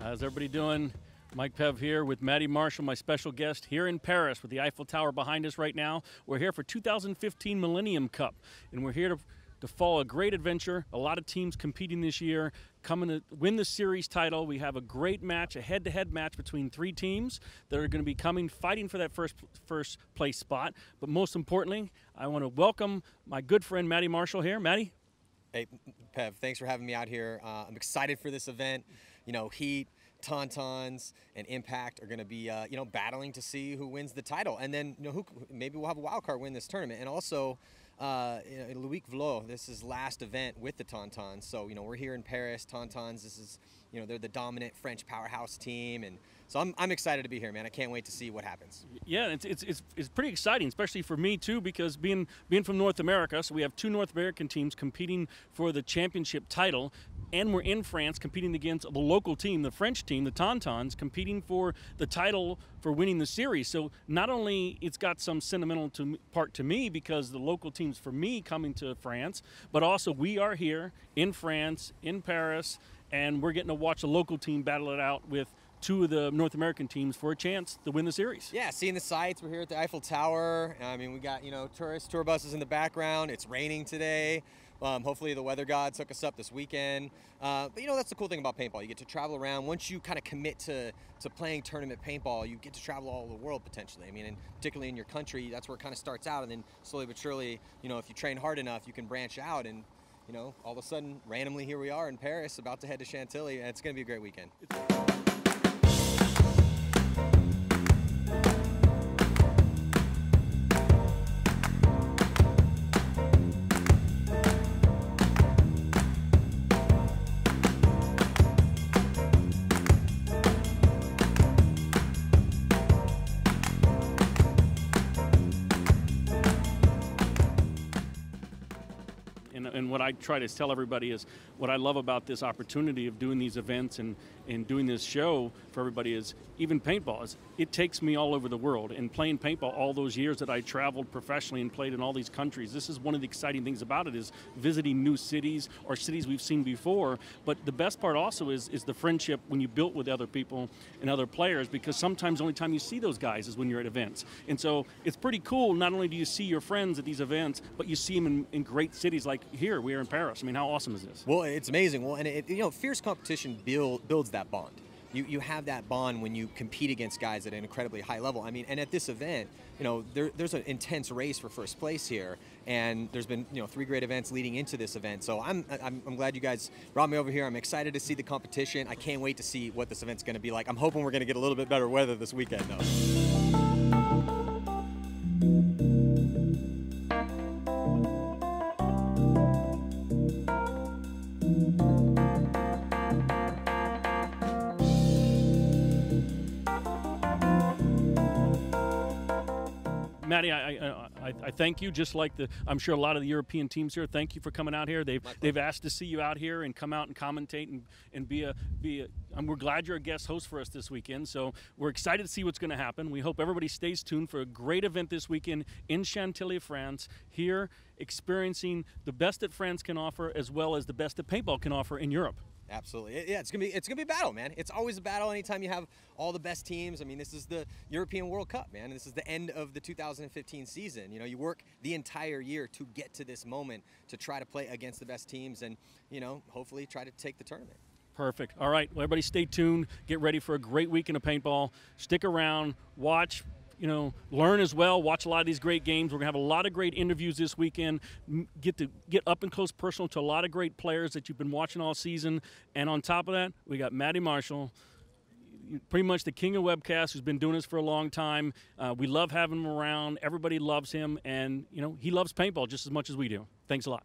How's everybody doing? Mike Pev here with Matty Marshall, my special guest here in Paris with the Eiffel Tower behind us right now. We're here for 2015 Millennium Cup, and we're here to follow a great adventure. A lot of teams competing this year, coming to win the series title. We have a great match, a head-to-head match between three teams that are going to be fighting for that first place spot. But most importantly, I want to welcome my good friend Matty Marshall here. Matty? Hey, Pev, thanks for having me out here. I'm excited for this event. You know, Heat, Tauntauns, and Impact are going to be, battling to see who wins the title. And then, maybe we'll have a wild card win this tournament. And also, Loic Vlot, this is last event with the Tauntauns. So, we're here in Paris. Tauntauns, this is, they're the dominant French powerhouse team. And so I'm excited to be here, man. I can't wait to see what happens. Yeah, it's pretty exciting, especially for me too, because being from North America, so we have two North American teams competing for the championship title, and we're in France competing against the local team, the French team, the Tauntauns, competing for the title for winning the series. So not only it's got some sentimental part to me because the local team's for me coming to France, but also we are here in France, in Paris, and we're getting to watch a local team battle it out with two of the North American teams for a chance to win the series. Yeah, seeing the sights. We're here at the Eiffel Tower. I mean, we got, tourist tour buses in the background. It's raining today. Hopefully the weather gods hook us up this weekend. But that's the cool thing about paintball. You get to travel around. Once you kind of commit to playing tournament paintball, you get to travel all over the world potentially. I mean, and particularly in your country, that's where it kind of starts out. And then slowly but surely, if you train hard enough, you can branch out. And, all of a sudden, randomly, here we are in Paris, about to head to Chantilly. And it's going to be a great weekend. And what I try to tell everybody is what I love about this opportunity of doing these events and doing this show for everybody is even paintball. It takes me all over the world. And playing paintball all those years that I traveled professionally and played in all these countries, this is one of the exciting things about it is visiting new cities or cities we've seen before. But the best part also is the friendship when you built with other people and other players, because sometimes the only time you see those guys is when you're at events. And so it's pretty cool. Not only do you see your friends at these events, but you see them in great cities like here. We are in Paris. I mean, how awesome is this? Well, it's amazing. Well, and fierce competition builds that bond. You have that bond when you compete against guys at an incredibly high level. I mean, and at this event, there's an intense race for first place here, and there's been 3 great events leading into this event. So I'm glad you guys brought me over here. I'm excited to see the competition. I can't wait to see what this event's going to be like. I'm hoping we're going to get a little bit better weather this weekend, though. Matty, I thank you, just like I'm sure a lot of the European teams here. Thank you for coming out here. They've asked to see you out here and come out and commentate and we're glad you're a guest host for us this weekend. So we're excited to see what's going to happen. We hope everybody stays tuned for a great event this weekend in Chantilly, France. Here, experiencing the best that France can offer, as well as the best that paintball can offer in Europe. Absolutely. Yeah, it's gonna be a battle, man. It's always a battle anytime you have all the best teams. I mean, this is the European World Cup, man. This is the end of the 2015 season. You work the entire year to get to this moment to try to play against the best teams and, hopefully try to take the tournament. Perfect. All right, well, everybody stay tuned. Get ready for a great weekend of paintball. Stick around, watch, learn as well, watch a lot of these great games. We're going to have a lot of great interviews this weekend, get up and close personal to a lot of great players that you've been watching all season. And on top of that, we got Matty Marshall, pretty much the king of webcasts, who's been doing this for a long time. We love having him around. Everybody loves him, and, he loves paintball just as much as we do. Thanks a lot.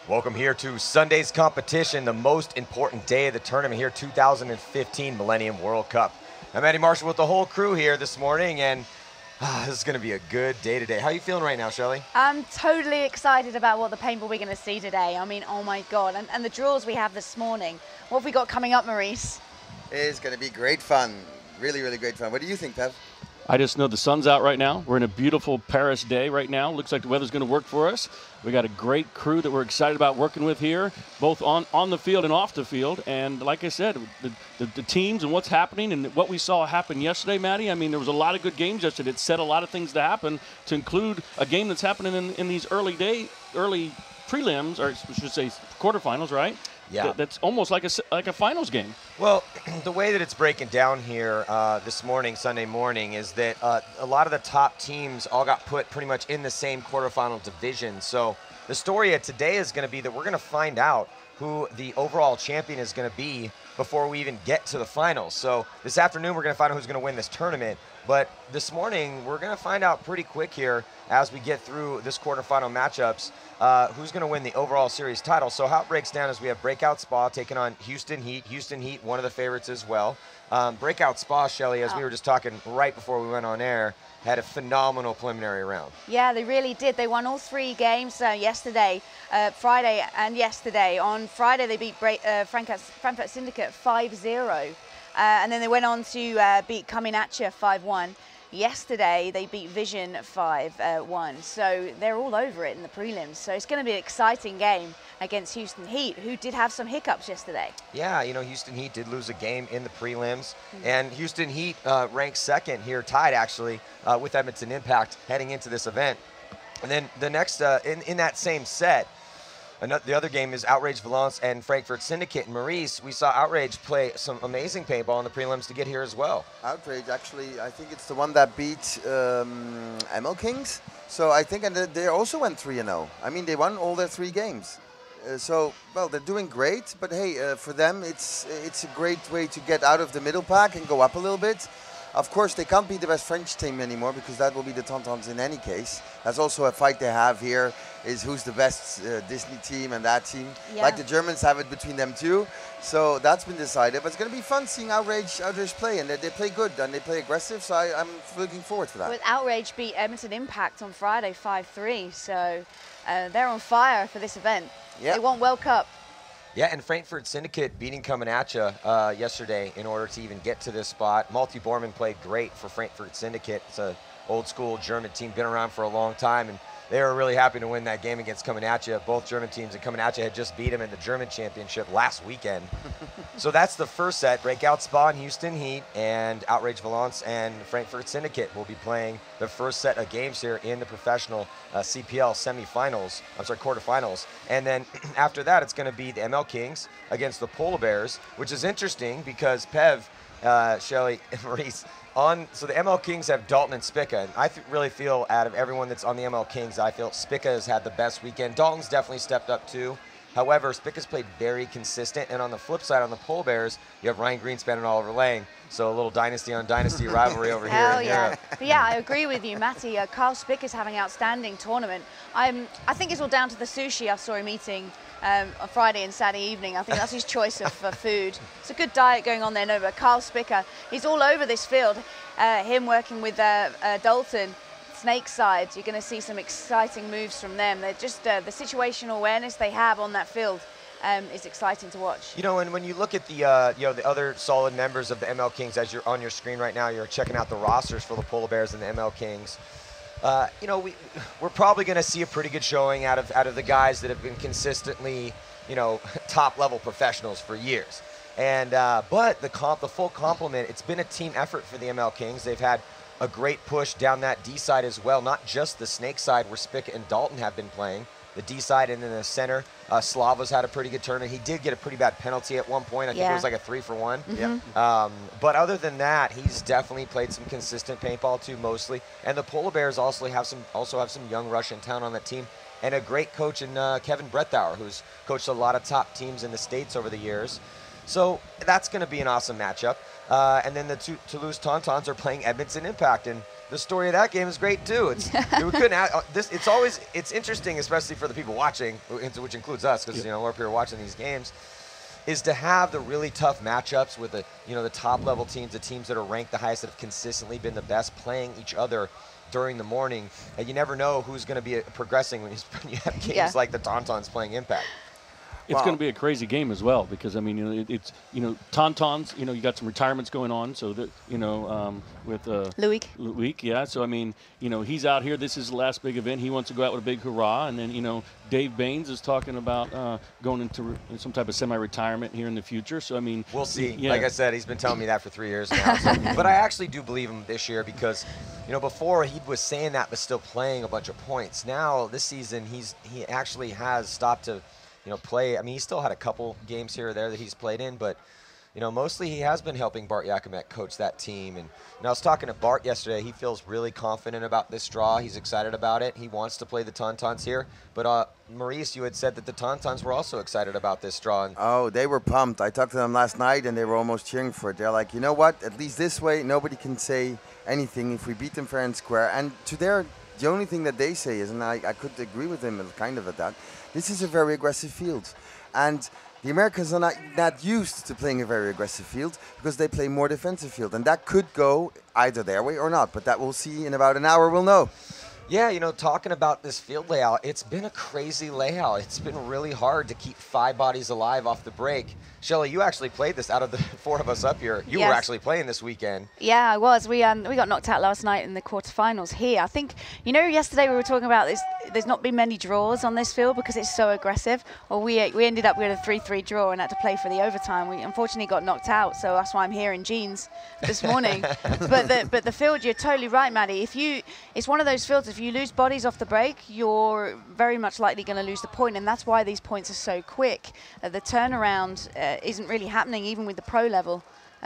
Welcome here to Sunday's competition, the most important day of the tournament here, 2015 Millennium World Cup. I'm Eddie Marshall with the whole crew here this morning, and this is going to be a good day today. How are you feeling right now, Shelly? I'm totally excited about what the paintball we're going to see today. I mean, oh my God. And the draws we have this morning. What have we got coming up, Maurice? It's going to be great fun. Really, really great fun. What do you think, Pev? I just know the sun's out right now. We're in a beautiful Paris day right now. Looks like the weather's going to work for us. We got a great crew that we're excited about working with here, both on the field and off the field. And like I said, the teams and what's happening and what we saw happen yesterday, Maddie, I mean, there was a lot of good games yesterday. It set a lot of things to happen, to include a game that's happening in these early prelims, or I should say quarterfinals, right? Yeah. That's almost like a finals game. Well, the way that it's breaking down here this morning, Sunday morning, is that a lot of the top teams all got put pretty much in the same quarterfinal division. So the story of today is going to be that we're going to find out who the overall champion is going to be before we even get to the finals. So this afternoon, we're going to find out who's going to win this tournament. But this morning, we're going to find out pretty quick here as we get through this quarterfinal matchups who's going to win the overall series title. So how it breaks down is we have Breakout Spa taking on Houston Heat. Houston Heat, one of the favorites as well. Breakout Spa, Shelly, as we were just talking right before we went on air, had a phenomenal preliminary round. Yeah, they really did. They won all 3 games yesterday, Friday and yesterday. On Friday, they beat Frankfurt Syndicate 5-0. And then they went on to beat Coming At Ya 5-1. Yesterday, they beat Vision 5-1. So they're all over it in the prelims. So it's going to be an exciting game against Houston Heat, who did have some hiccups yesterday. Yeah, you know, Houston Heat did lose a game in the prelims. And Houston Heat ranked second here, tied actually, with Edmonton Impact heading into this event. And then the next, in that same set, the other game is Outrage Valence and Frankfurt Syndicate. And Maurice, we saw Outrage play some amazing paintball in the prelims to get here as well. Outrage, actually, I think it's the one that beat ML Kings. So I think, and they also went 3-0. I mean, they won all their 3 games. So, well, they're doing great. But hey, for them, it's a great way to get out of the middle pack and go up a little bit. Of course, they can't be the best French team anymore because that will be the Tauntauns in any case. That's also a fight they have here, is who's the best Disney team and that team. Yeah. Like the Germans have it between them too. So that's been decided. But it's going to be fun seeing Outrage play, and they play good and they play aggressive. So I'm looking forward to that. With Outrage beat Edmonton Impact on Friday 5-3. So they're on fire for this event. Yeah. They want World Cup. Yeah, and Frankfurt Syndicate beating Coming At Ya yesterday in order to even get to this spot. Malte Bormann played great for Frankfurt Syndicate. It's an old-school German team, been around for a long time, and they were really happy to win that game against Coming At Ya. Both German teams, and Coming At Ya had just beat them in the German Championship last weekend. So that's the first set. Breakout Spa and Houston Heat and Outrage Valence and Frankfurt Syndicate will be playing the first set of games here in the professional CPL semifinals, quarterfinals. And then after that, it's going to be the ML Kings against the Polar Bears, which is interesting because Pev, Shelly, and Maurice, so the ML Kings have Dalton and Spica. And I really feel out of everyone that's on the ML Kings, I feel Spica has had the best weekend. Dalton's definitely stepped up too. However, Spica's played very consistent. And on the flip side, on the Polar Bears, you have Ryan Greenspan and Oliver Lang. So a little dynasty on dynasty rivalry over here in Europe. But yeah, I agree with you, Matty. Carl Spica's having an outstanding tournament. I think it's all down to the sushi I saw him eating on Friday and Saturday evening. I think that's his choice of food. It's a good diet going on there. No, but Carl Spica, he's all over this field. Him working with Dalton, Snakeside, you're going to see some exciting moves from them. They're just the situational awareness they have on that field is exciting to watch. You know, and when you look at the the other solid members of the ML Kings, as you're on your screen right now, you're checking out the rosters for the Polar Bears and the ML Kings. You know, we're probably going to see a pretty good showing out of the guys that have been consistently, you know, top-level professionals for years. And but the full complement, it's been a team effort for the ML Kings. They've had a great push down that D side as well, not just the Snake side where Spica and Dalton have been playing. The D side and then the center, Slava's had a pretty good tournament. He did get a pretty bad penalty at one point. I think it was like a 3-for-1. Yeah. But other than that, he's definitely played some consistent paintball too, mostly. And the Polar Bears also have some young Russian talent on that team, and a great coach in Kevin Brettauer, who's coached a lot of top teams in the States over the years. So that's going to be an awesome matchup. And then the Toulouse Tauntauns are playing Edmonton Impact. And the story of that game is great too. It's we couldn't this. It's interesting, especially for the people watching, which includes us, because we're up here watching these games, is to have the really tough matchups with the top level teams, the teams that are ranked the highest, that have consistently been the best, playing each other during the morning. And you never know who's going to be progressing when you have games like the Tauntauns playing Impact. It's going to be a crazy game as well, because I mean, it's Tauntauns. You got some retirements going on, so that with Loic, yeah. So I mean, he's out here. This is the last big event. He wants to go out with a big hurrah, and then Dave Baines is talking about going into some type of semi-retirement here in the future. So I mean, we'll see. Yeah. Like I said, he's been telling me that for 3 years now. So. But I actually do believe him this year, because before he was saying that but still playing a bunch of points. Now this season he actually has stopped to play. I mean, he still had a couple games here or there that he's played in, but mostly he has been helping Bart Yakimek coach that team. And I was talking to Bart yesterday. He feels really confident about this draw. He's excited about it. He wants to play the Tauntauns here. But Maurice, you had said that the Tauntauns were also excited about this draw. Oh, they were pumped. I talked to them last night, and they were almost cheering for it. They're like, you know what? At least this way, nobody can say anything if we beat them fair and square. And the only thing that they say is, and I could agree with them kind of at that, this is a very aggressive field. And the Americans are not used to playing a very aggressive field, because they play more defensive field. And that could go either their way or not, but that we'll see in about an hour, we'll know. Yeah, talking about this field layout, it's been a crazy layout. It's been really hard to keep 5 bodies alive off the break. Shelly, you actually played this out of the 4 of us up here. You were actually playing this weekend. Yeah, I was. We got knocked out last night in the quarterfinals here. I think, yesterday we were talking about this. There's not been many draws on this field because it's so aggressive. Well, we ended up with a 3-3 draw and had to play for the overtime. We unfortunately got knocked out, so that's why I'm here in jeans this morning. but the field, you're totally right, Maddie. It's one of those fields. If you lose bodies off the break, you're very much likely going to lose the point, and that's why these points are so quick. The turnaround isn't really happening even with the pro level.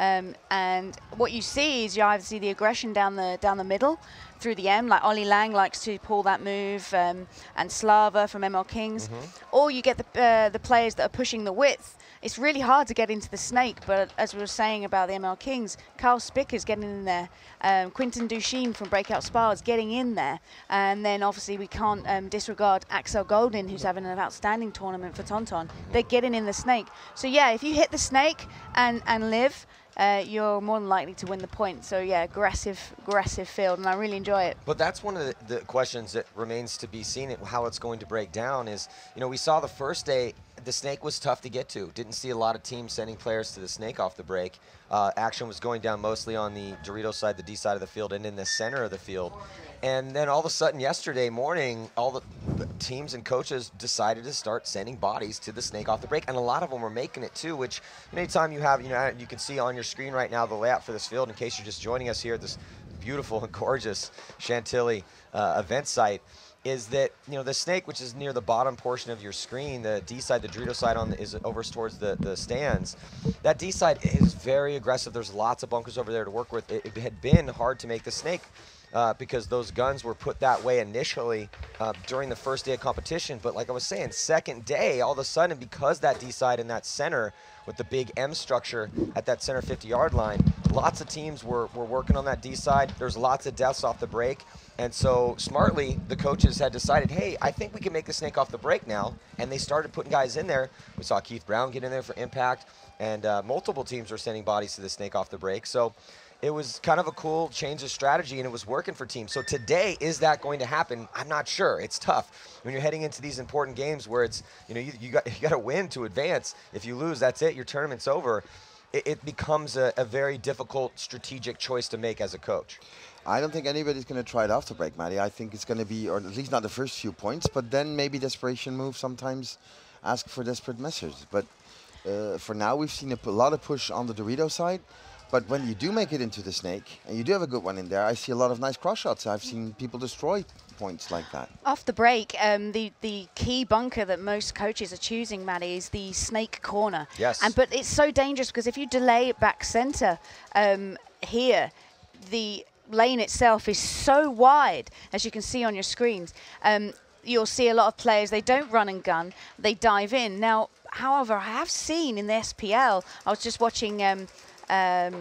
And what you see is you either see the aggression down the middle through the M, like Ollie Lang likes to pull that move, and Slava from ML Kings, or you get the players that are pushing the width. It's really hard to get into the snake, but as we were saying about the ML Kings, Carl Spicker's getting in there. Quinton Duchesne from Breakout Spa is getting in there. And then obviously we can't disregard Axel Goldin, who's having an outstanding tournament for Tauntaun. They're getting in the snake. So yeah, if you hit the snake and live, you're more than likely to win the point. So yeah, aggressive field, and I really enjoy it. But that's one of the questions that remains to be seen, how it's going to break down is, we saw the first day, the snake was tough to get to. Didn't see a lot of teams sending players to the snake off the break. Action was going down mostly on the Dorito side, the D side of the field, and in the center of the field. And then all of a sudden yesterday morning, all the teams and coaches decided to start sending bodies to the snake off the break. And a lot of them were making it too, which anytime you have, you can see on your screen right now the layout for this field in case you're just joining us here at this beautiful and gorgeous Chantilly event site, is that, the snake, which is near the bottom portion of your screen, the D side, the Dorito side is over towards the stands. That D side is very aggressive. There's lots of bunkers over there to work with. It had been hard to make the snake because those guns were put that way initially during the first day of competition. But like I was saying, second day, all of a sudden, because that D side in that center with the big M structure at that center 50-yard line, lots of teams were working on that D side. There's lots of deaths off the break. And so smartly, the coaches had decided, hey, I think we can make the snake off the break now. And they started putting guys in there. We saw Keith Brown get in there for Impact, and multiple teams were sending bodies to the snake off the break. So it was kind of a cool change of strategy, and it was working for teams. So today, is that going to happen? I'm not sure. It's tough when you're heading into these important games where it's, you got to win to advance. If you lose, that's it. Your tournament's over. It becomes a very difficult strategic choice to make as a coach. I don't think anybody's going to try it off the break, Matty. I think it's going to be, or at least not the first few points, but then maybe desperation moves sometimes ask for desperate measures. But for now, we've seen a lot of push on the Dorito side. But when you do make it into the snake, and you do have a good one in there, I see a lot of nice cross shots. I've seen people destroy points like that. Off the break, the key bunker that most coaches are choosing, Maddie, is the snake corner. Yes. But it's so dangerous because if you delay it back center here, the lane itself is so wide, as you can see on your screens. You'll see a lot of players, they don't run and gun, they dive in. Now, however, I have seen in the SPL, I was just watching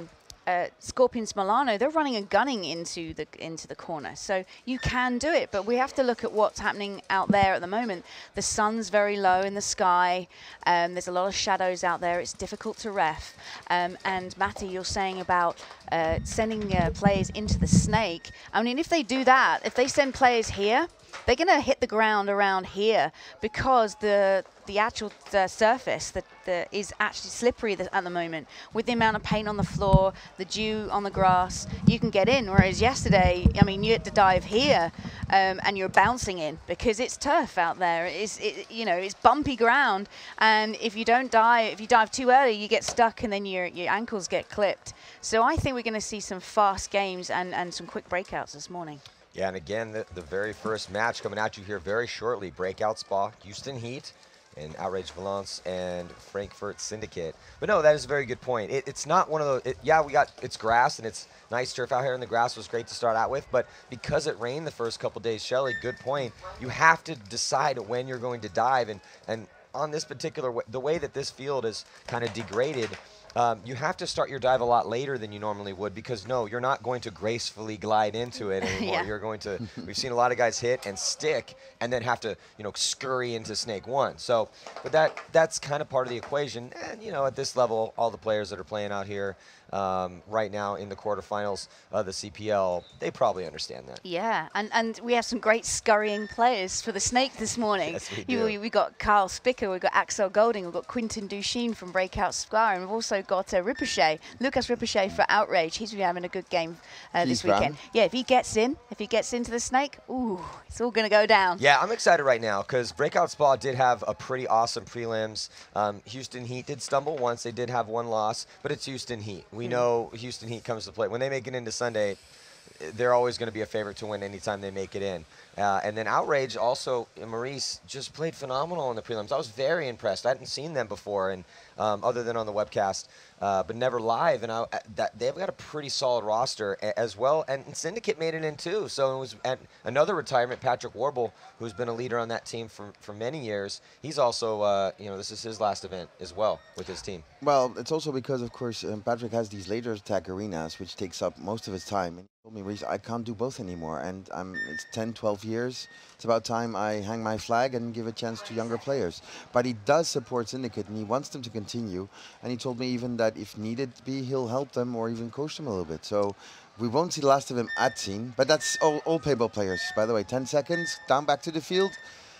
Scorpions Milano, they're running and gunning into the corner. So you can do it, but we have to look at what's happening out there at the moment. The sun's very low in the sky. There's a lot of shadows out there. It's difficult to ref. And Matti, you're saying about sending players into the snake. I mean, if they do that, if they send players here, they're going to hit the ground around here because the actual surface that is actually slippery at the moment. With the amount of paint on the floor, the dew on the grass, you can get in. Whereas yesterday, I mean, you had to dive here and you're bouncing in because it's turf out there. You know, it's bumpy ground, and if you don't dive, if you dive too early, you get stuck and then your ankles get clipped. So I think we're going to see some fast games and some quick breakouts this morning. Yeah, and again, the very first match coming at you here very shortly. Breakout Spa, Houston Heat, and Outrage Valence and Frankfurt Syndicate. But no, that is a very good point. It's not one of those, yeah, it's grass and it's nice turf out here, and the grass was great to start out with, but because it rained the first couple days, Shelly, good point, you have to decide when you're going to dive, and on this particular way, the way that this field is kind of degraded, you have to start your dive a lot later than you normally would because, no, you're not going to gracefully glide into it anymore. Yeah. You're going to, we've seen a lot of guys hit and stick and then have to, you know, scurry into snake one. So, but that's kind of part of the equation. And, you know, at this level, all the players that are playing out here right now in the quarterfinals of the CPL, they probably understand that. Yeah, and we have some great scurrying players for the snake this morning. Yes, we do. We got Carl Spicker, we've got Axel Golding, we've got Quinton Duchesne from Breakout Spa, and we've also got Ricochet, Lucas Ricochet for Outrage. He's been having a good game this weekend. Yeah, if he gets into the snake, ooh, it's all going to go down. Yeah, I'm excited right now because Breakout Spa did have a pretty awesome prelims. Houston Heat did stumble once. They did have one loss, but it's Houston Heat. We know Houston Heat comes to play. When they make it into Sunday, they're always going to be a favorite to win anytime they make it in. And then Outrage also, Maurice just played phenomenal in the prelims. I was very impressed. I hadn't seen them before, and other than on the webcast, but never live. And they've got a pretty solid roster as well. And Syndicate made it in too. So it was another retirement, Patrick Warble, who's been a leader on that team for many years. He's also, you know, this is his last event as well with his team. Well, it's also because, of course, Patrick has these laser attack arenas, which takes up most of his time. And he told me, Reese, I can't do both anymore. And it's 10, 12 years. It's about time I hang my flag and give a chance to younger players. But he does support Syndicate, and he wants them to continue. And he told me even that if needed be, he'll help them or even coach them a little bit. So we won't see the last of him at scene. But that's all paintball players, by the way. 10 seconds, down back to the field.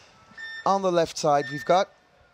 On the left side, we've got...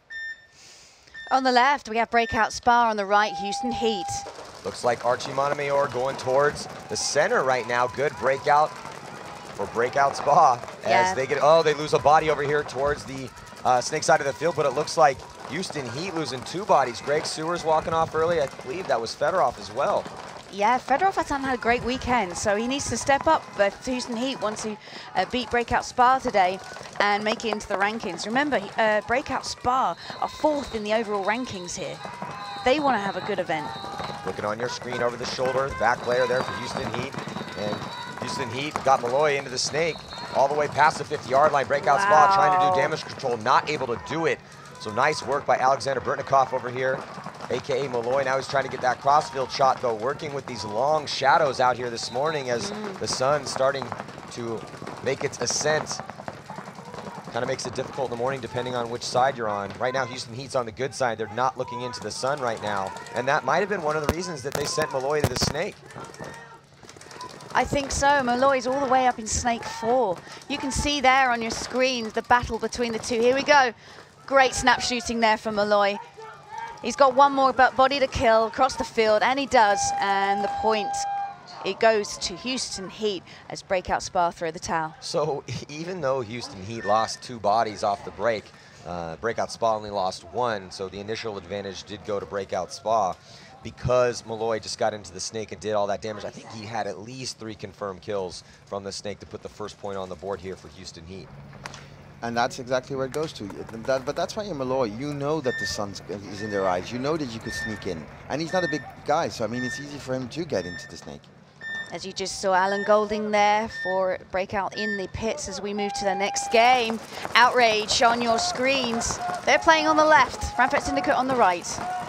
On the left, we have Breakout Spa. On the right, Houston Heat. Looks like Archie Montemayor going towards the center right now. Good breakout for Breakout Spa. As they get, they lose a body over here towards the snake side of the field, but it looks like Houston Heat losing two bodies. Greg Sewers walking off early. I believe that was Fedorov as well. Yeah, Fedorov hasn't had a great weekend, so he needs to step up. But Houston Heat wants to beat Breakout Spa today and make it into the rankings. Remember, Breakout Spa are 4th in the overall rankings here. They want to have a good event. Looking on your screen over the shoulder, back player there for Houston Heat. And Houston Heat got Malloy into the snake all the way past the 50-yard line. Breakout Spa trying to do damage control, not able to do it. So nice work by Alexander Burtnikov over here, a.k.a. Malloy. Now he's trying to get that crossfield shot, though, working with these long shadows out here this morning as the sun's starting to make its ascent. Kind of makes it difficult in the morning depending on which side you're on. Right now, Houston Heat's on the good side. They're not looking into the sun right now. And that might have been one of the reasons that they sent Malloy to the snake. I think so. Malloy's all the way up in snake 4. You can see there on your screen the battle between the two. Here we go. Great snap shooting there from Malloy. He's got one more body to kill across the field, and he does. And the point, it goes to Houston Heat as Breakout Spa throw the towel. So even though Houston Heat lost 2 bodies off the break, Breakout Spa only lost 1, so the initial advantage did go to Breakout Spa. Because Malloy just got into the snake and did all that damage, I think he had at least 3 confirmed kills from the snake to put the first point on the board here for Houston Heat. And that's exactly where it goes to. But that's why you're Malloy. You know that the sun is in their eyes. You know that you could sneak in. And he's not a big guy, so I mean, it's easy for him to get into the snake. As you just saw Alan Golding there for Breakout in the pits as we move to the next game. Outrage on your screens. They're playing on the left, Frankfurt Syndicate on the right.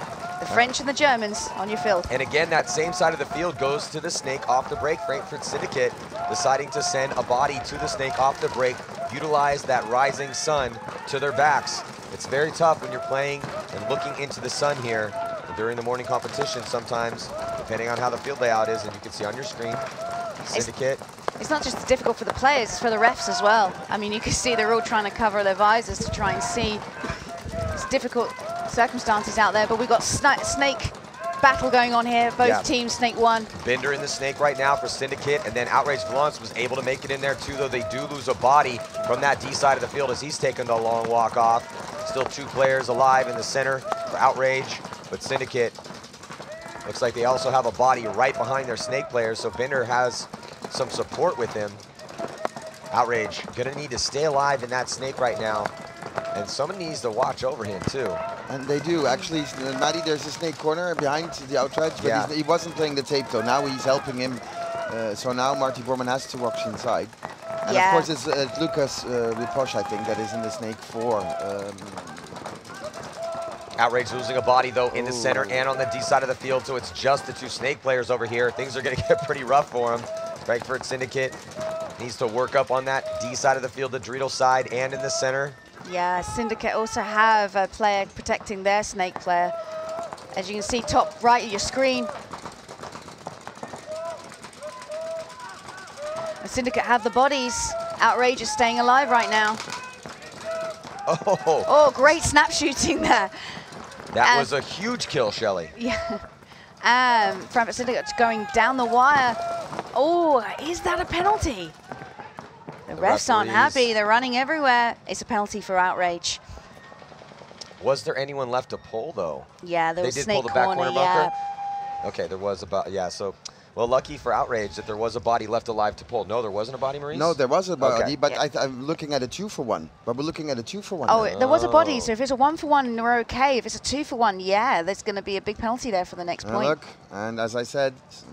French and the Germans on your field. And again, that same side of the field goes to the snake off the break. Frankfurt Syndicate deciding to send a body to the snake off the break, utilize that rising sun to their backs. It's very tough when you're playing and looking into the sun here. And during the morning competition, sometimes, depending on how the field layout is, and you can see on your screen, Syndicate. It's not just difficult for the players, it's for the refs as well. I mean, you can see they're all trying to cover their visors to try and see. It's difficult circumstances out there, but we've got snake battle going on here. Both teams, snake one. Bender in the snake right now for Syndicate, and then Outrage Valance was able to make it in there too, though they do lose a body from that D side of the field as he's taken the long walk off. Still 2 players alive in the center for Outrage, but Syndicate looks like they also have a body right behind their snake players, so Bender has some support with him. Outrage gonna need to stay alive in that snake right now, and someone needs to watch over him too. And they do, actually. Maddie, there's a snake corner behind the Outrage, but he wasn't playing the tape though. Now he's helping him, so now Marty Bormann has to watch inside. And of course it's Lucas Ripoche, I think, that is in the snake 4. Outrage losing a body though in the center and on the D side of the field, so it's just the 2 snake players over here. Things are gonna get pretty rough for him. Frankfurt Syndicate needs to work up on that D side of the field, the Dreidel side, and in the center. Yeah, Syndicate also have a player protecting their snake player. As you can see, top right of your screen. And Syndicate have the bodies. Outrage is staying alive right now. Oh, great snap shooting there. That was a huge kill, Shelly. Yeah. Frankfurt Syndicate going down the wire. Oh, is that a penalty? The refs aren't happy. They're running everywhere. It's a penalty for Outrage. Was there anyone left to pull, though? Yeah, there was They did snake pull the back corner bunker? yeah. Okay, there was so, well, lucky for Outrage that there was a body left alive to pull. No, there wasn't a body, Maurice? No, there was a body, but I'm looking at a 2-for-1. But we're looking at a 2-for-1 Oh, now. there was a body, so if it's a 1-for-1, we're okay. If it's a 2-for-1, yeah, there's going to be a big penalty there for the next point. Look, and as I said,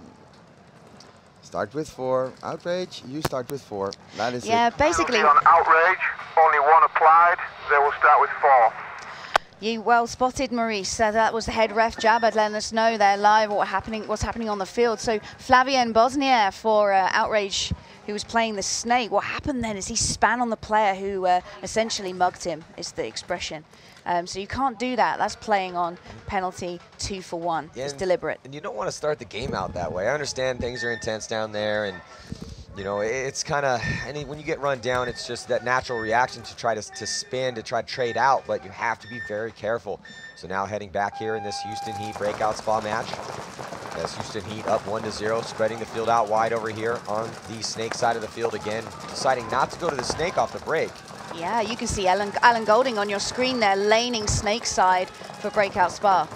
start with 4. Outrage, you start with 4. That is it. Basically. On Outrage, only 1 applied. They will start with 4. You well spotted, Maurice. That was the head ref, Jabad, letting us know they're live what's happening on the field. So Flavien Bosnier for Outrage, who was playing the snake. What happened then is he span on the player who essentially mugged him, is the expression. So you can't do that. That's playing on penalty 2-for-1. It's deliberate. And you don't want to start the game out that way. I understand things are intense down there, and you know, it's kind of, when you get run down, it's just that natural reaction to try to spin, to try to trade out, but you have to be very careful. So now heading back here in this Houston Heat breakout spa match. As Houston Heat up 1-0, spreading the field out wide over here on the snake side of the field again, deciding not to go to the snake off the break. Yeah, you can see Alan Golding on your screen there, laning snake side for breakout spa.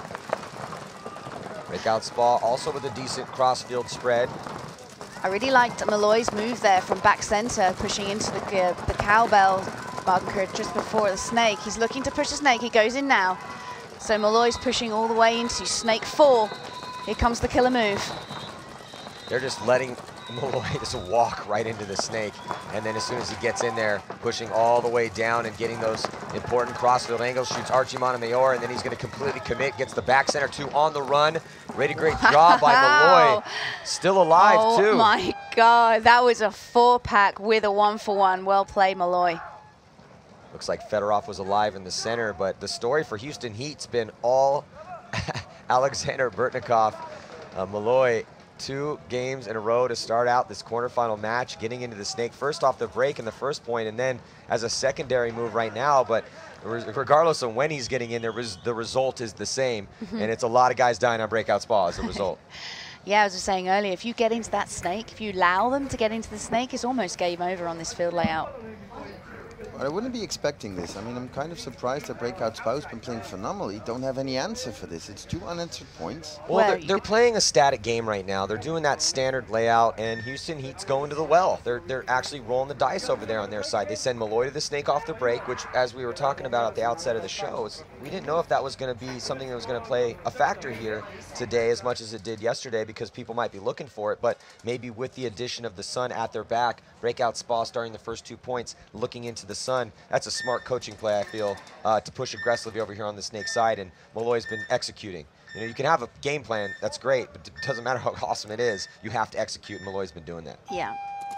Breakout spa also with a decent cross field spread. I really liked Malloy's move there from back center, pushing into the cowbell bunker just before the snake. He's looking to push the snake. He goes in now. So Malloy's pushing all the way into snake 4. Here comes the killer move. They're just letting Malloy just walk right into the snake. And then as soon as he gets in there, pushing all the way down and getting those important crossfield angles, shoots Archie Montemayor, and then he's going to completely commit, gets the back center 2 on the run. Really great job by Malloy. Still alive, too. Oh, my God. That was a 4-pack with a 1-for-1. Well played, Malloy. Looks like Fedorov was alive in the center, but the story for Houston Heat's been all Alexander Burtnikov. Malloy, 2 games in a row to start out this quarterfinal match, getting into the snake first off the break in the first point, and then as a secondary move right now. But regardless of when he's getting in there, the result is the same, and it's a lot of guys dying on breakout spa as a result. Yeah, as I was saying earlier, if you get into that snake, if you allow them to get into the snake, it's almost game over on this field layout. I wouldn't be expecting this. I mean, I'm kind of surprised that Breakout Spa's been playing phenomenally. Don't have any answer for this. It's 2 unanswered points. Well, they're playing a static game right now. They're doing that standard layout, and Houston Heat's going to the well. They're actually rolling the dice over there on their side. They send Malloy to the snake off the break, which, as we were talking about at the outset of the show, we didn't know if that was going to be something that was going to play a factor here today as much as it did yesterday, because people might be looking for it. But maybe with the addition of the sun at their back, Breakout Spa starting the first 2 points, looking into the sun, that's a smart coaching play, I feel, to push aggressively over here on the snake side, and Malloy's been executing. You know, you can have a game plan, that's great, but it doesn't matter how awesome it is, you have to execute, and Malloy's been doing that. Yeah.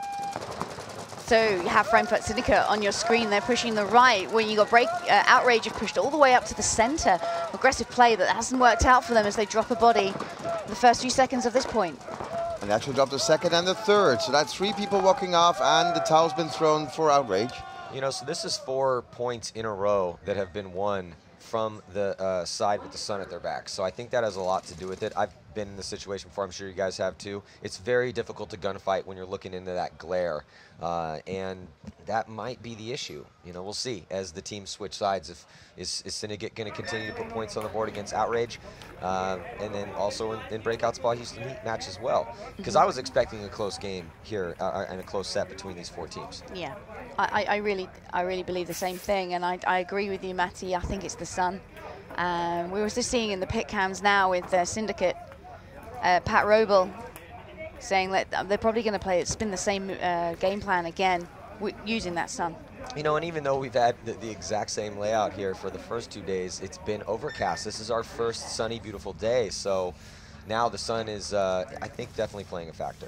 So you have Frankfurt Syndicate on your screen. They're pushing the right. When you got Outrage have pushed all the way up to the center. Aggressive play that hasn't worked out for them as they drop a body the first few seconds of this point. And they actually dropped the second and the third. So that's 3 people walking off, and the towel's been thrown for Outrage. You know, so this is 4 points in a row that have been won from the side with the sun at their back. So I think that has a lot to do with it. I've been in the situation before, I'm sure you guys have too. It's very difficult to gunfight when you're looking into that glare. And that might be the issue. You know, we'll see as the teams switch sides. Is Syndicate going to continue to put points on the board against Outrage? And then also in Breakout Spa Houston Heat match as well. Because I was expecting a close game here and a close set between these 4 teams. Yeah, I really believe the same thing, and I agree with you, Matty. I think it's the sun. We were just seeing in the pit cams now with Syndicate, Pat Roble saying that they're probably going to spin the same game plan again using that sun. You know, and even though we've had the exact same layout here for the first 2 days, it's been overcast. This is our first sunny, beautiful day. So now the sun is, I think, definitely playing a factor.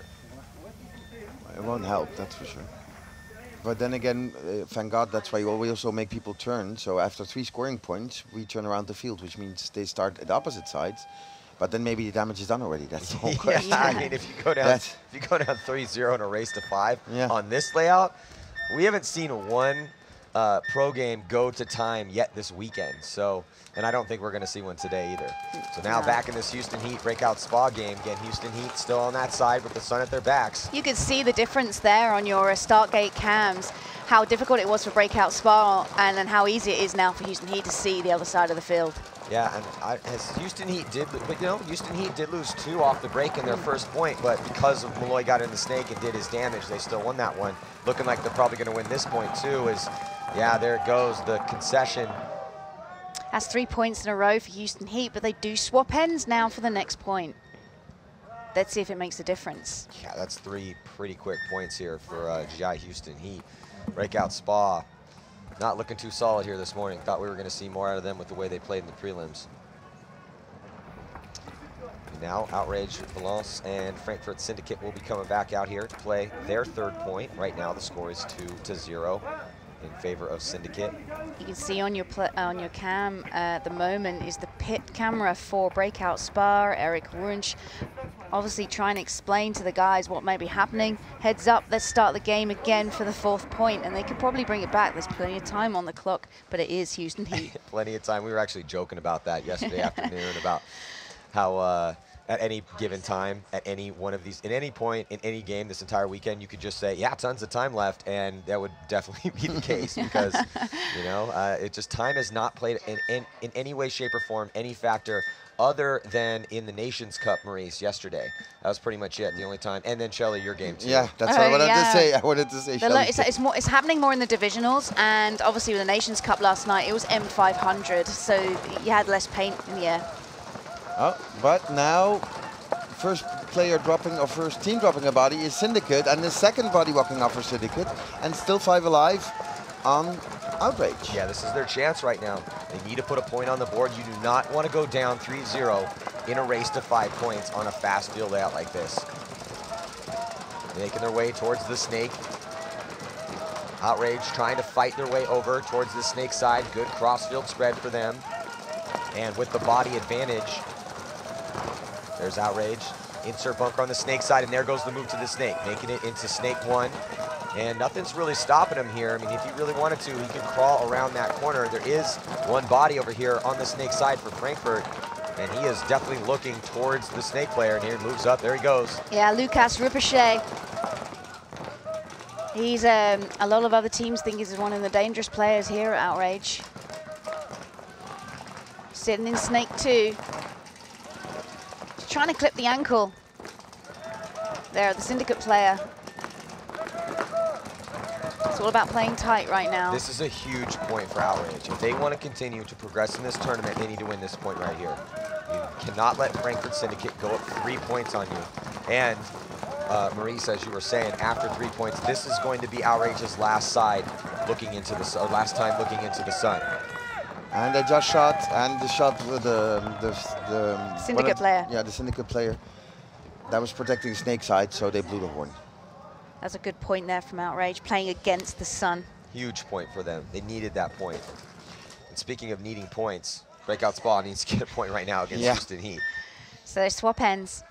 It won't help, that's for sure. But then again, thank God, that's why we also make people turn. So after 3 scoring points, we turn around the field, which means they start at opposite sides. But then maybe the damage is done already. That's the whole question. Yeah, I mean, if you go down 3-0 in a race to 5 on this layout, we haven't seen one pro game go to time yet this weekend. So, and I don't think we're going to see one today either. So now back in this Houston Heat Breakout Spa game. Again, Houston Heat still on that side with the sun at their backs. You could see the difference there on your Startgate cams, how difficult it was for Breakout Spa and then how easy it is now for Houston Heat to see the other side of the field. Yeah, and as Houston Heat did, but you know, Houston Heat did lose 2 off the break in their first point, but because of Malloy got in the snake and did his damage, they still won that one. Looking like they're probably going to win this point too. Yeah, there it goes, the concession. That's 3 points in a row for Houston Heat, but they do swap ends now for the next point. Let's see if it makes a difference. Yeah, that's 3 pretty quick points here for GI Houston Heat. Breakout Spa. Not looking too solid here this morning. Thought we were going to see more out of them with the way they played in the prelims. And now Outrage, Valence, and Frankfurt Syndicate will be coming back out here to play their 3rd point. Right now the score is 2-0 in favor of Syndicate. You can see on your cam at the moment is the pit camera for Breakout Spa. Eric Wunsch obviously trying to explain to the guys what may be happening. Heads up, let's start the game again for the 4th point, and they could probably bring it back. There's plenty of time on the clock, but it is Houston Heat. Plenty of time. We were actually joking about that yesterday afternoon about how at any given time, at any one of these, at any point in any game this entire weekend, you could just say, yeah, tons of time left, and that would definitely be the case because, you know, it just time has not played in any way, shape, or form, any factor other than in the Nations Cup, Maurice, yesterday. That was pretty much it, the only time. And then, Shelly, your game, too. Yeah, that's what I wanted to say. I wanted to say, Shelly. It's happening more in the divisionals, and obviously with the Nations Cup last night, it was M500, so you had less paint in the air. Oh, but now, first player dropping, or first team dropping a body is Syndicate, and the second body walking off for Syndicate, and still 5 alive on Outrage. Yeah, this is their chance right now. They need to put a point on the board. You do not want to go down 3-0 in a race to 5 points on a fast field layout like this. Making their way towards the snake. Outrage trying to fight their way over towards the snake side. Good cross-field spread for them. And with the body advantage, there's Outrage. Insert bunker on the snake side, and there goes the move to the snake, making it into snake 1. And nothing's really stopping him here. I mean, if he really wanted to, he can crawl around that corner. There is one body over here on the snake side for Frankfurt, and he is definitely looking towards the snake player, and here he moves up. There he goes. Yeah, Lucas Ricochet. He's, a lot of other teams think he's one of the dangerous players here at Outrage. Sitting in snake 2. Just trying to clip the ankle. There, the Syndicate player. It's all about playing tight right now. This is a huge point for Outrage. If they want to continue to progress in this tournament, they need to win this point right here. You cannot let Frankfurt Syndicate go up 3 points on you. And Maurice, as you were saying, after 3 points, this is going to be Outrage's last side looking into the last time looking into the sun. And they just shot, and the shot with the Syndicate player. Yeah, the Syndicate player. That was protecting the snake side, so they blew the horn. That's a good point there from Outrage, playing against the sun. Huge point for them. They needed that point. And speaking of needing points, Breakout Spa needs to get a point right now against Houston Heat. So they swap ends.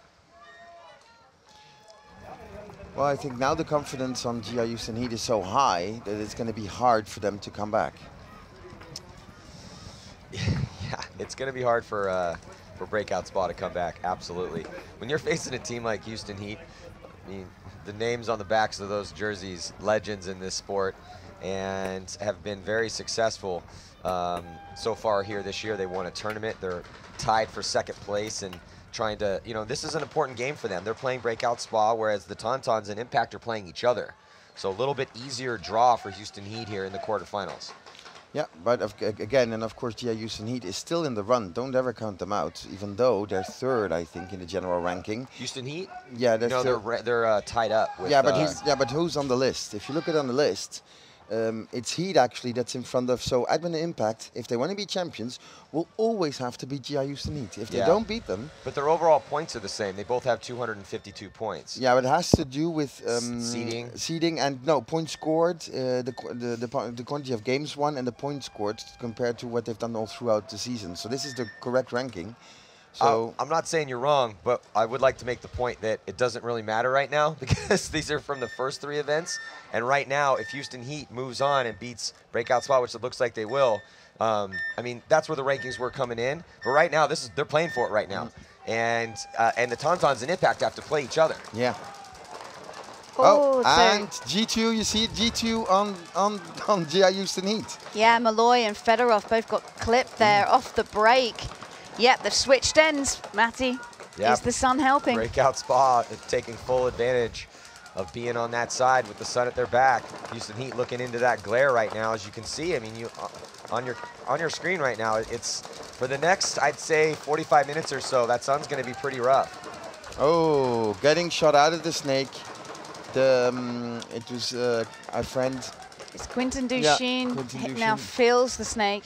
Well, I think now the confidence on GI Houston Heat is so high that it's going to be hard for them to come back. Yeah, it's going to be hard for Breakout Spa to come back, absolutely. When you're facing a team like Houston Heat, I mean, the names on the backs of those jerseys, legends in this sport, and have been very successful so far here this year. They won a tournament. They're tied for second place and trying to, you know, this is an important game for them. They're playing Breakout Spa, whereas the Tauntauns and Impact are playing each other. So a little bit easier draw for Houston Heat here in the quarterfinals. Yeah, but again, and of course, GI Houston Heat is still in the run. Don't ever count them out, even though they're third, I think, in the general ranking. Houston Heat? Yeah, they're they're tied up with. Yeah, but who's on the list? If you look at on the list, it's Heat actually that's in front of. So Admin and Impact, if they want to be champions, will always have to beat GI Houston Heat. If they don't beat them, but their overall points are the same. They both have 252 points. Yeah, but it has to do with seeding and points scored, the quantity of games won and the points scored compared to what they've done all throughout the season. So this is the correct ranking. So I'm not saying you're wrong, but I would like to make the point that it doesn't really matter right now because these are from the first 3 events. And right now, if Houston Heat moves on and beats Breakout Spa, which it looks like they will, I mean, that's where the rankings were coming in. But right now, they're playing for it right now. And the Tauntauns and Impact have to play each other. Yeah. And G2, you see G2 on GI Houston Heat. Yeah, Malloy and Fedorov both got clipped there off the break. Yep, they've switched ends, Matty. Is the sun helping? Breakout Spa taking full advantage of being on that side with the sun at their back. Houston Heat looking into that glare right now, as you can see. I mean, you on your screen right now, it's for the next, I'd say, 45 minutes or so, that sun's going to be pretty rough. Oh, getting shot out of the snake. It was our friend. It's Quinton Duchesne now fills the snake.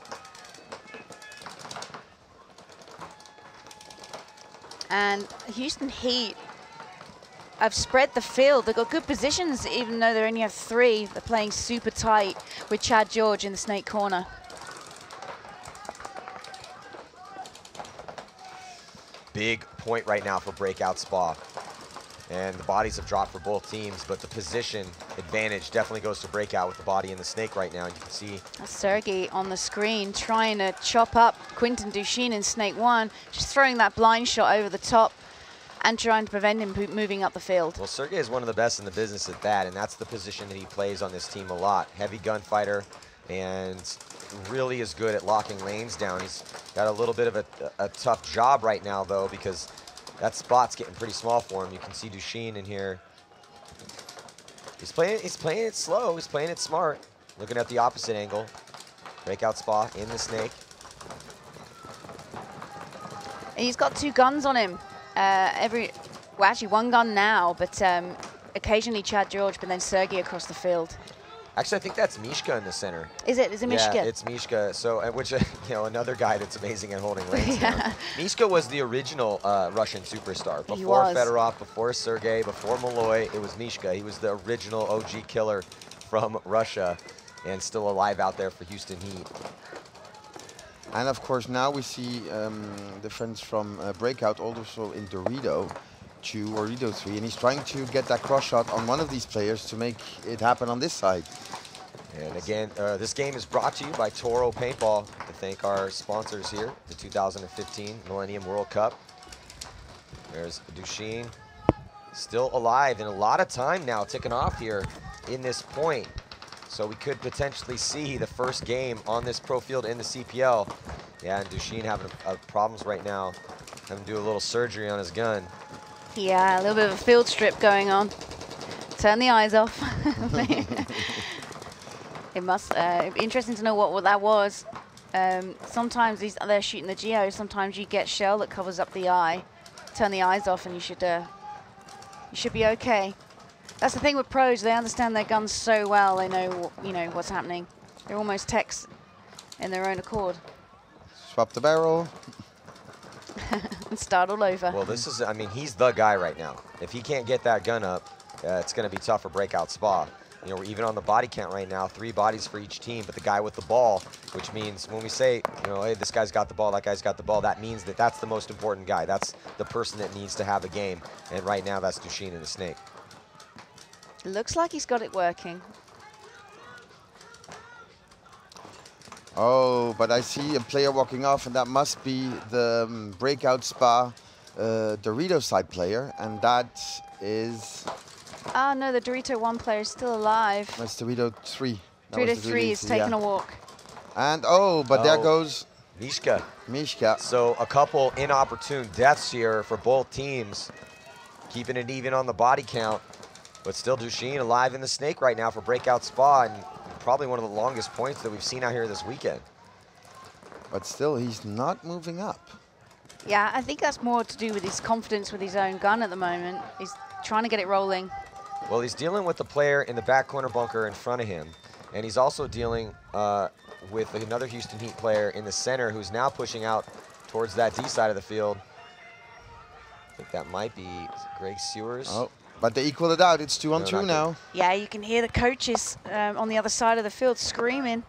And Houston Heat have spread the field. They've got good positions, even though they only have 3. They're playing super tight with Chad George in the snake corner. Big point right now for Breakout Spa. And the bodies have dropped for both teams, but the position advantage definitely goes to Breakout with the body in the snake right now. And you can see Sergey on the screen trying to chop up Quinton Duchesne in snake 1, just throwing that blind shot over the top and trying to prevent him moving up the field. Well, Sergey is one of the best in the business at that, and that's the position that he plays on this team a lot. Heavy gunfighter, and really is good at locking lanes down. He's got a little bit of a tough job right now, though, because that spot's getting pretty small for him. You can see Duchesne in here. He's playing it slow. He's playing it smart. Looking at the opposite angle. Breakout Spa in the snake. He's got 2 guns on him. Well, actually 1 gun now, but occasionally Chad George, but then Sergey across the field. Actually, I think that's Mishka in the center. Is it? Is it Mishka? Yeah, it's Mishka. So, which you know, another guy that's amazing at holding lanes down. Mishka was the original Russian superstar. Before Fedorov, before Sergey, before Malloy, it was Mishka. He was the original OG killer from Russia, and still alive out there for Houston Heat. And of course, now we see the friends from Breakout also in Dorito 2 or Dorito 3, and he's trying to get that cross shot on one of these players to make it happen on this side. And again, this game is brought to you by Toro Paintball. To thank our sponsors here, the 2015 Millennium World Cup. There's Duchesne, still alive, and a lot of time now ticking off here in this point. So we could potentially see the first game on this pro field in the CPL. Yeah, and Duchesne having problems right now. Having to do a little surgery on his gun. Yeah, a little bit of a field strip going on. Turn the eyes off. It must be interesting to know what that was. Sometimes they're shooting the Geo. Sometimes you get shell that covers up the eye. Turn the eyes off, and you should be okay. That's the thing with pros; they understand their guns so well. They know what's happening. They're almost techs in their own accord. Swap the barrel. And start all over. Well, this is, I mean, he's the guy right now. If he can't get that gun up, it's going to be tough for Breakout Spa. You know, we're even on the body count right now, 3 bodies for each team, but the guy with the ball, which means when we say, you know, hey, this guy's got the ball, that guy's got the ball, that means that that's the most important guy. That's the person that needs to have a game. And right now, that's Duchene and the Snake. Looks like he's got it working. Oh, but I see a player walking off, and that must be the Breakout Spa Dorito side player, and that is... Ah, no, the Dorito 1 player is still alive. That's Dorito 3. Dorito 3 is taking a walk. And, oh, but there goes... Mishka. Mishka. So a couple inopportune deaths here for both teams, keeping it even on the body count. But still Duchene alive in the Snake right now for Breakout Spa, and probably one of the longest points that we've seen out here this weekend. But still, he's not moving up. Yeah, I think that's more to do with his confidence with his own gun at the moment. He's trying to get it rolling. Well, he's dealing with the player in the back corner bunker in front of him, and he's also dealing with another Houston Heat player in the center who's now pushing out towards that D side of the field. I think that might be Greg Sewers. Oh, but they equal it out. It's 2-on-2 now. Yeah, you can hear the coaches on the other side of the field screaming.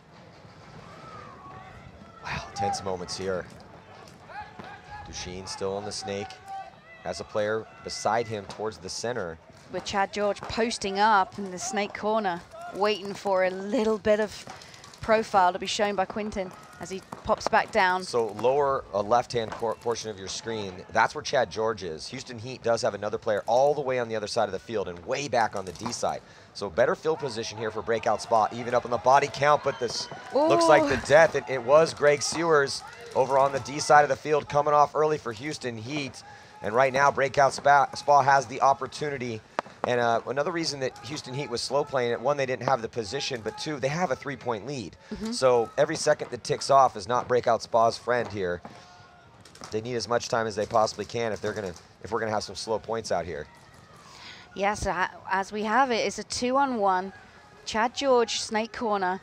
Wow, tense moments here. Duchene still on the Snake. Has a player beside him towards the center. With Chad George posting up in the Snake corner, waiting for a little bit of profile to be shown by Quinton as he pops back down. So lower left-hand portion of your screen, that's where Chad George is. Houston Heat does have another player all the way on the other side of the field and way back on the D side. So better field position here for Breakout Spa, even up in the body count, but this looks like the death. It was Greg Sewers over on the D side of the field coming off early for Houston Heat. And right now, Breakout Spa has the opportunity. And another reason that Houston Heat was slow playing it, 1, they didn't have the position, but 2, they have a 3-point lead. So every second that ticks off is not Breakout Spa's friend here. They need as much time as they possibly can if we're gonna have some slow points out here. Yes, as we have it, it's a 2-on-1. Chad George, Snake corner.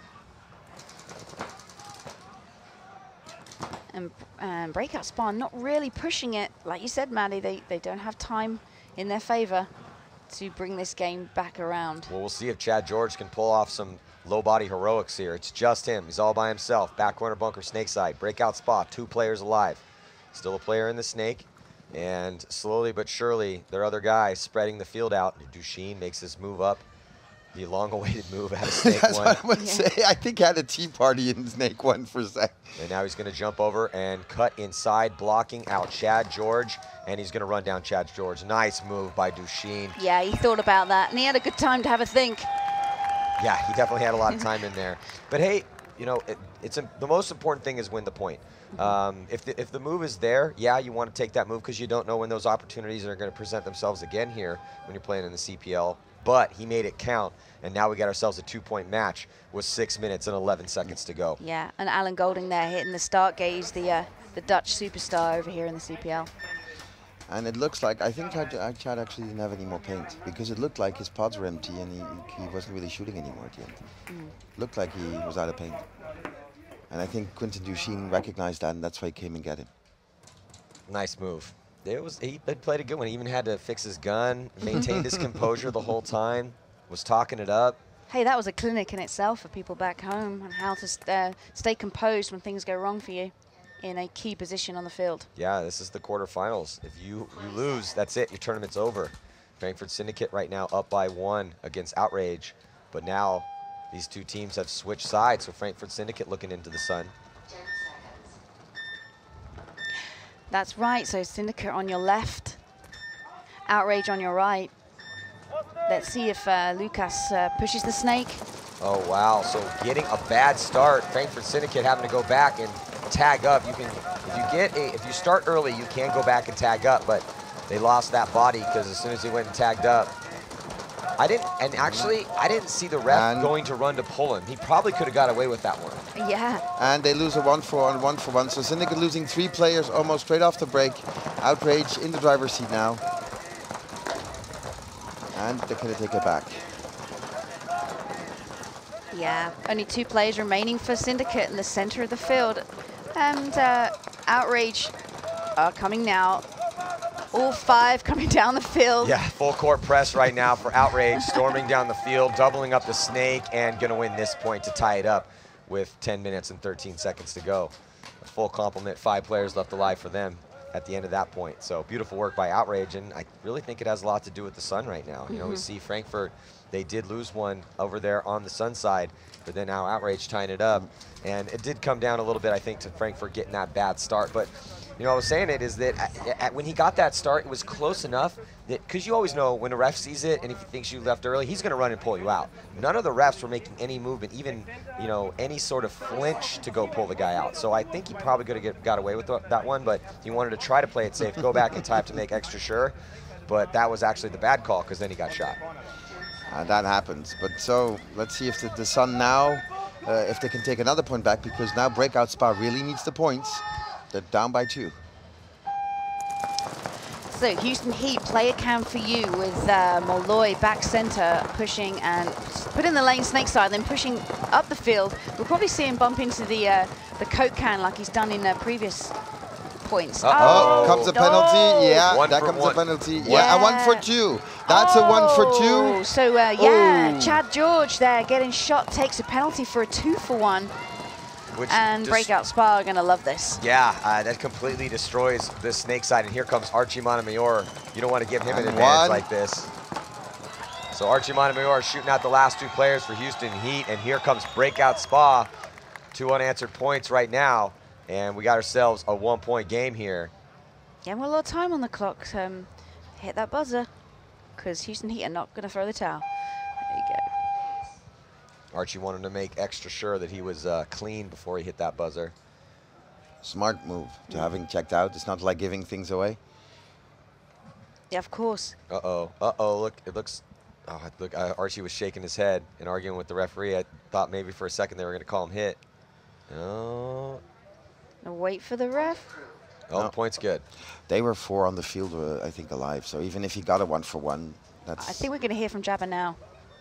And Breakout Spa not really pushing it. Like you said, Maddie, they don't have time in their favor to bring this game back around. Well, we'll see if Chad George can pull off some low body heroics here. It's just him. He's all by himself. Back corner bunker, Snake side. Breakout Spa, 2 players alive. Still a player in the Snake. And slowly but surely, their other guy spreading the field out. Duchene makes his move up. The long-awaited move out of Snake That's 1. what I would say. I think I had a tea party in Snake 1 for a sec. And now he's going to jump over and cut inside, blocking out Chad George. And he's going to run down Chad George. Nice move by Duchene. Yeah, he thought about that, and he had a good time to have a think. Yeah, he definitely had a lot of time in there. But hey, you know, the most important thing is win the point. If the move is there, yeah, you want to take that move because you don't know when those opportunities are going to present themselves again here when you're playing in the CPL. But he made it count, and now we got ourselves a 2-point match with 6 minutes and 11 seconds to go. Yeah, and Alan Golding there hitting the start gauge, the Dutch superstar over here in the CPL. And it looks like, I think Chad actually didn't have any more paint, because it looked like his pods were empty and he wasn't really shooting anymore at the end. Looked like he was out of paint. And I think Quinton Duchene recognized that, and that's why he came and got him. Nice move. He played a good one. He even had to fix his gun, maintained his composure the whole time, was talking it up. Hey, that was a clinic in itself for people back home on how to stay composed when things go wrong for you in a key position on the field. Yeah, this is the quarterfinals. If you lose, that's it. Your tournament's over. Frankfurt Syndicate right now up by 1 against Outrage. But now these two teams have switched sides, so Frankfurt Syndicate looking into the sun. That's right, so Syndicate on your left, Outrage on your right. Let's see if Lucas pushes the Snake. Oh, wow, so getting a bad start. Frankfurt Syndicate having to go back and tag up. If you start early, you can go back and tag up, but they lost that body because as soon as he went and tagged up, I didn't see the ref going to run to pull him. He probably could have got away with that one. Yeah. And they lose a 1-for-1. So Syndicate losing 3 players almost straight off the break. Outrage in the driver's seat now. And they're going to take it back. Yeah, only 2 players remaining for Syndicate in the center of the field. And Outrage are coming now. All 5 coming down the field. Yeah, full court press right now for Outrage, storming down the field, doubling up the Snake, and gonna win this point to tie it up with 10 minutes and 13 seconds to go. A full complement, 5 players left alive for them at the end of that point. So beautiful work by Outrage, and I really think it has a lot to do with the Sun right now. You know, we see Frankfurt, they did lose one over there on the Sun side, but then now Outrage tying it up. And it did come down a little bit, I think, to Frankfurt getting that bad start. But, you know, I was saying it is that when he got that start, it was close enough that, because you always know when a ref sees it and if he thinks you left early, he's going to run and pull you out. None of the refs were making any movement, even, you know, any sort of flinch to go pull the guy out. So I think he probably could have got away with that one, but he wanted to try to play it safe, go back and tie up to make extra sure. But that was actually the bad call, because then he got shot. That happens. But so let's see if the Sun now, if they can take another point back, because now Breakout Spa really needs the points. They're down by 2. So Houston Heat, player cam for you with Molloy back center pushing and put in the lane Snake side, then pushing up the field. We'll probably see him bump into the Coke can like he's done in previous points. Oh, comes a penalty. Yeah, One that for comes one. a penalty. Yeah. Yeah, a 1 for 2. That's a 1 for 2. So yeah, Oh. Chad George there getting shot, takes a penalty for a 2 for 1. Which And Breakout Spa are gonna love this. Yeah, that completely destroys the Snake side. And here comes Archie Montemayor. You don't want to give him an And advantage 1. like this. So Archie Montemayor shooting out the last 2 players for Houston Heat. And here comes Breakout Spa. 2 unanswered points right now. And we got ourselves a 1-point game here. Yeah, we're a lot of time on the clock. Hit that buzzer, because Houston Heat are not gonna throw the towel. There you go. Archie wanted to make extra sure that he was clean before he hit that buzzer. Smart move to having checked out. It's not like giving things away. Yeah, of course. Uh-oh. Uh-oh, look, it looks... Oh, look, Archie was shaking his head and arguing with the referee. I thought maybe for a second they were going to call him hit. Oh. Now wait for the ref. Oh, No. the point's good. They were 4 on the field, I think, alive. So even if he got a 1 for 1, that's... I think we're gonna hear from Jabba now.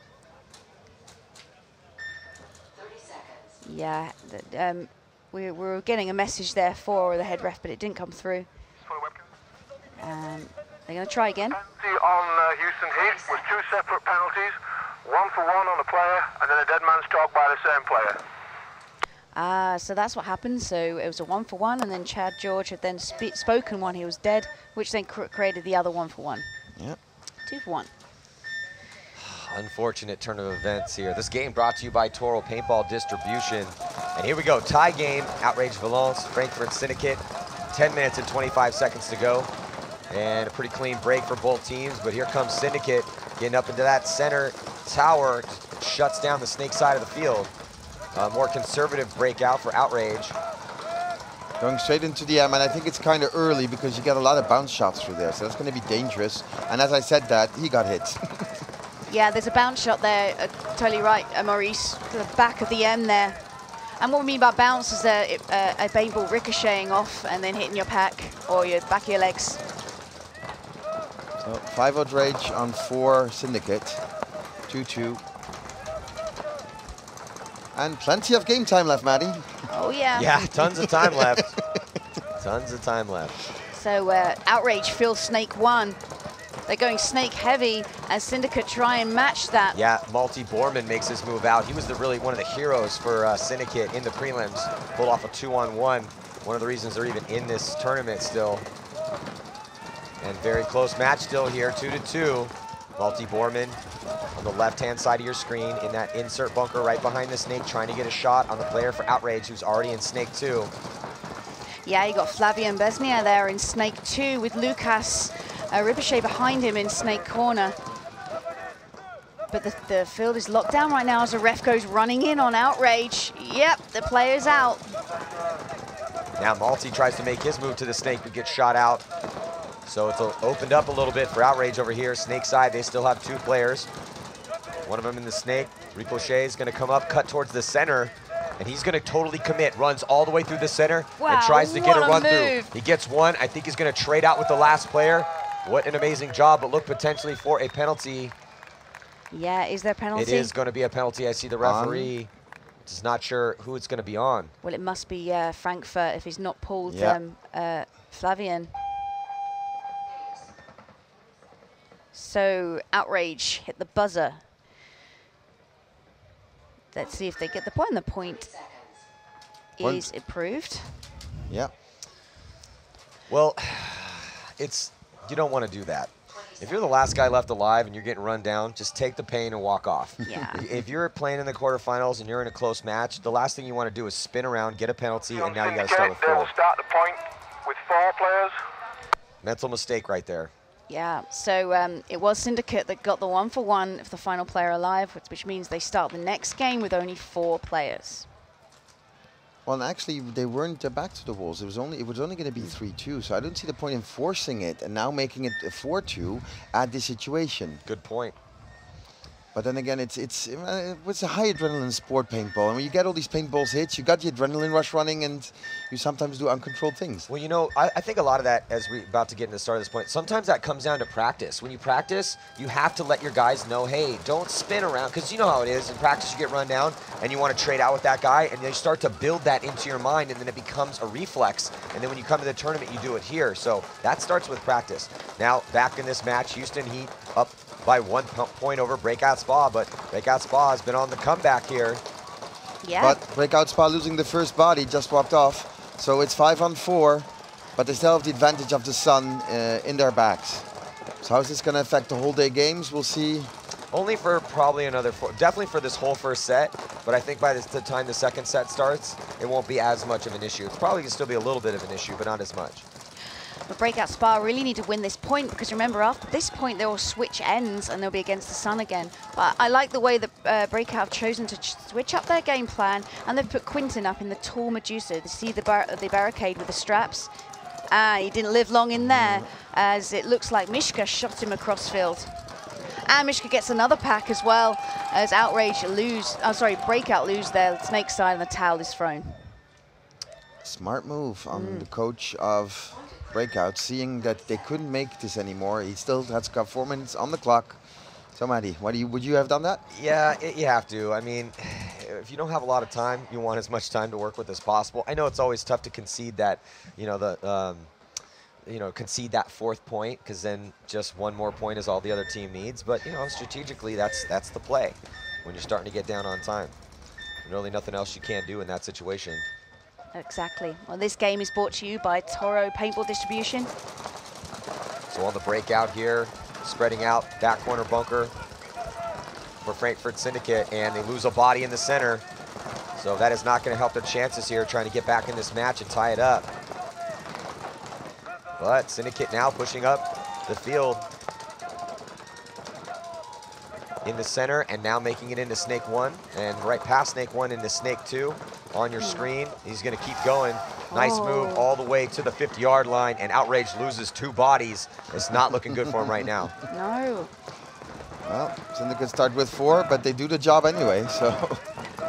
Yeah, we were getting a message there for the head ref, but it didn't come through. They're going to try again. Penalty on Houston Heat with 2 separate penalties, 1 for 1 on a player, and then a dead man's chalk by the same player. So that's what happened. So it was a 1 for 1, and then Chad George had then spoken one. He was dead, which then created the other 1 for 1. Yeah. 2 for 1. Unfortunate turn of events here. This game brought to you by Toro Paintball Distribution. And here we go, tie game, Outrage Valence, Frankfurt Syndicate. 10 minutes and 25 seconds to go. And a pretty clean break for both teams, but here comes Syndicate getting up into that center tower, just shuts down the Snake side of the field. More conservative breakout for Outrage. Going straight into the M, and I think it's kind of early because you get a lot of bounce shots through there, so that's going to be dangerous. And as I said that, he got hit. Yeah, there's a bounce shot there. Totally right, Maurice, to the back of the M there. And what we mean by bounce is a paintball ricocheting off and then hitting your pack or your back of your legs. So 5 Outrage on 4 Syndicate, 2-2. And plenty of game time left, Maddie. Oh yeah. Yeah, tons of time left. Tons of time left. So Outrage fills Snake 1. They're going Snake heavy as Syndicate try and match that. Yeah, Malty Borman makes his move out. He was really one of the heroes for Syndicate in the prelims. Pulled off a 2-on-1. One of the reasons they're even in this tournament still. And very close match still here, 2-2. Malty Borman on the left-hand side of your screen in that insert bunker right behind the Snake, trying to get a shot on the player for Outrage who's already in Snake 2. Yeah, you got Flavian Besnier there in Snake 2 with Lucas Ricochet behind him in Snake corner. But the field is locked down right now as the ref goes running in on Outrage. Yep, the player's out. Now Malty tries to make his move to the Snake but gets shot out. So it's opened up a little bit for Outrage over here. Snake side, they still have 2 players. One of them in the Snake. Ricochet is going to come up, cut towards the center, and he's going to totally commit. Runs all the way through the center and tries to get a run through. He gets one. I think he's going to trade out with the last player. What an amazing job, but look potentially for a penalty. Yeah, is there a penalty? It is going to be a penalty. I see the referee is not sure who it's going to be on. Well, it must be Frankfurt if he's not pulled Flavian. So, Outrage hit the buzzer. Let's see if they get the point. The point is approved. Yeah. Well, you don't want to do that. If you're the last guy left alive and you're getting run down, just take the pain and walk off. Yeah. If you're playing in the quarterfinals and you're in a close match, the last thing you want to do is spin around, get a penalty, and now you got to start with 4. They will start the point with 4 players. Mental mistake right there. Yeah, so it was Syndicate that got the 1-for-1 of the final player alive, which means they start the next game with only 4 players. Well, actually, they weren't back to the walls. It was only going to be 3-2. So I don't see the point in forcing it and now making it a 4-2 at this situation. Good point. But then again, it's a high adrenaline sport, paintball. And when you get all these paintballs hits, you got the adrenaline rush running, and you sometimes do uncontrolled things. Well, you know, I think a lot of that, as we're about to get into the start of this point, sometimes that comes down to practice. When you practice, you have to let your guys know, hey, don't spin around, because you know how it is. In practice, you get run down, and you want to trade out with that guy, and you start to build that into your mind, and then it becomes a reflex. And then when you come to the tournament, you do it here. So that starts with practice. Now, back in this match, Houston Heat up by 1 point over Breakout Spa, but Breakout Spa has been on the comeback here. Yeah. But Breakout Spa losing the first body, just walked off. So it's 5-on-4, but they still have the advantage of the sun in their backs. So how is this going to affect the whole day games? We'll see. Only for probably another 4, definitely for this whole first set, but I think by the time the second set starts, it won't be as much of an issue. It's probably going to still be a little bit of an issue, but not as much. But Breakout Spa really need to win this point, because remember, after this point, they will switch ends and they'll be against the sun again. But I like the way that Breakout have chosen to switch up their game plan, and they've put Quinton up in the tall Medusa. You see the barricade with the straps. He didn't live long in there, as it looks like Mishka shot him across field. And Mishka gets another pack as well, as Breakout lose their snake side and the towel is thrown. Smart move on the coach of Breakout, seeing that they couldn't make this anymore. He still has got 4 minutes on the clock. So, Maddie, would you have done that? Yeah, you have to. I mean, if you don't have a lot of time, you want as much time to work with as possible. I know it's always tough to concede that, concede that 4th point, because then just 1 more point is all the other team needs. But strategically, that's the play when you're starting to get down on time. Really, nothing else you can do in that situation. Exactly. Well, this game is brought to you by Toro Paintball Distribution. So on the breakout here, spreading out that corner bunker for Frankfurt Syndicate, and they lose a body in the center. So that is not going to help their chances here, trying to get back in this match and tie it up. But Syndicate now pushing up the field in the center, and now making it into Snake 1, and right past Snake 1 into Snake 2 on your screen. He's going to keep going. Nice move all the way to the 50-yard line, and Outrage loses 2 bodies. It's not looking good for him right now. No. Well, Syndicate start with 4, but they do the job anyway, so.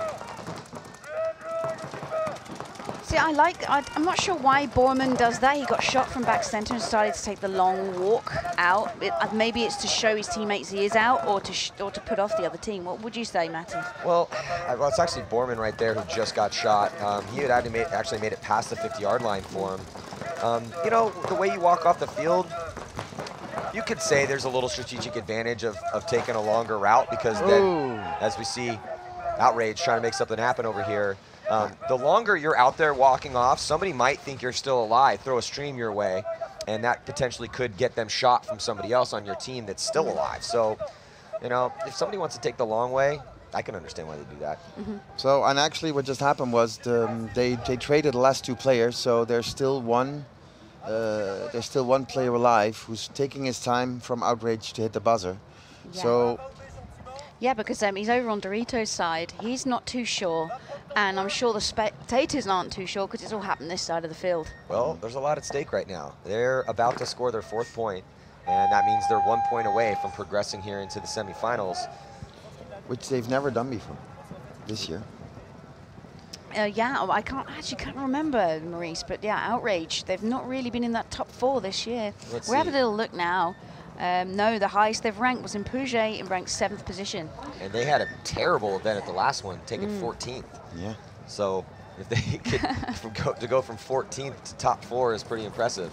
See, I'm not sure why Borman does that. He got shot from back center and started to take the long walk out. Maybe it's to show his teammates he is out, or to put off the other team. What would you say, Matty? Well, it's actually Borman right there who just got shot. He had actually made it past the 50-yard line for him. The way you walk off the field, you could say there's a little strategic advantage of taking a longer route, because then, as we see, Outrage trying to make something happen over here. The longer you're out there walking off, somebody might think you're still alive, throw a stream your way, and that potentially could get them shot from somebody else on your team that's still alive. So, if somebody wants to take the long way, I can understand why they do that. So, and actually what just happened was they traded the last 2 players, so there's still one player alive who's taking his time from Outrage to hit the buzzer. Yeah. So. Yeah, because he's over on Dorito's side. He's not too sure, and I'm sure the spectators aren't too sure, because it's all happened this side of the field. Well, there's a lot at stake right now. They're about to score their 4th point, and that means they're 1 point away from progressing here into the semifinals. Which they've never done before this year. Yeah, I can't remember, Maurice, but yeah, Outrage. They've not really been in that top 4 this year. Let's We'll have a see. little look now. No, the highest they've ranked was in Puget and ranked 7th position. And they had a terrible event at the last one, taking 14th. Yeah. So if they could go from 14th to top 4 is pretty impressive.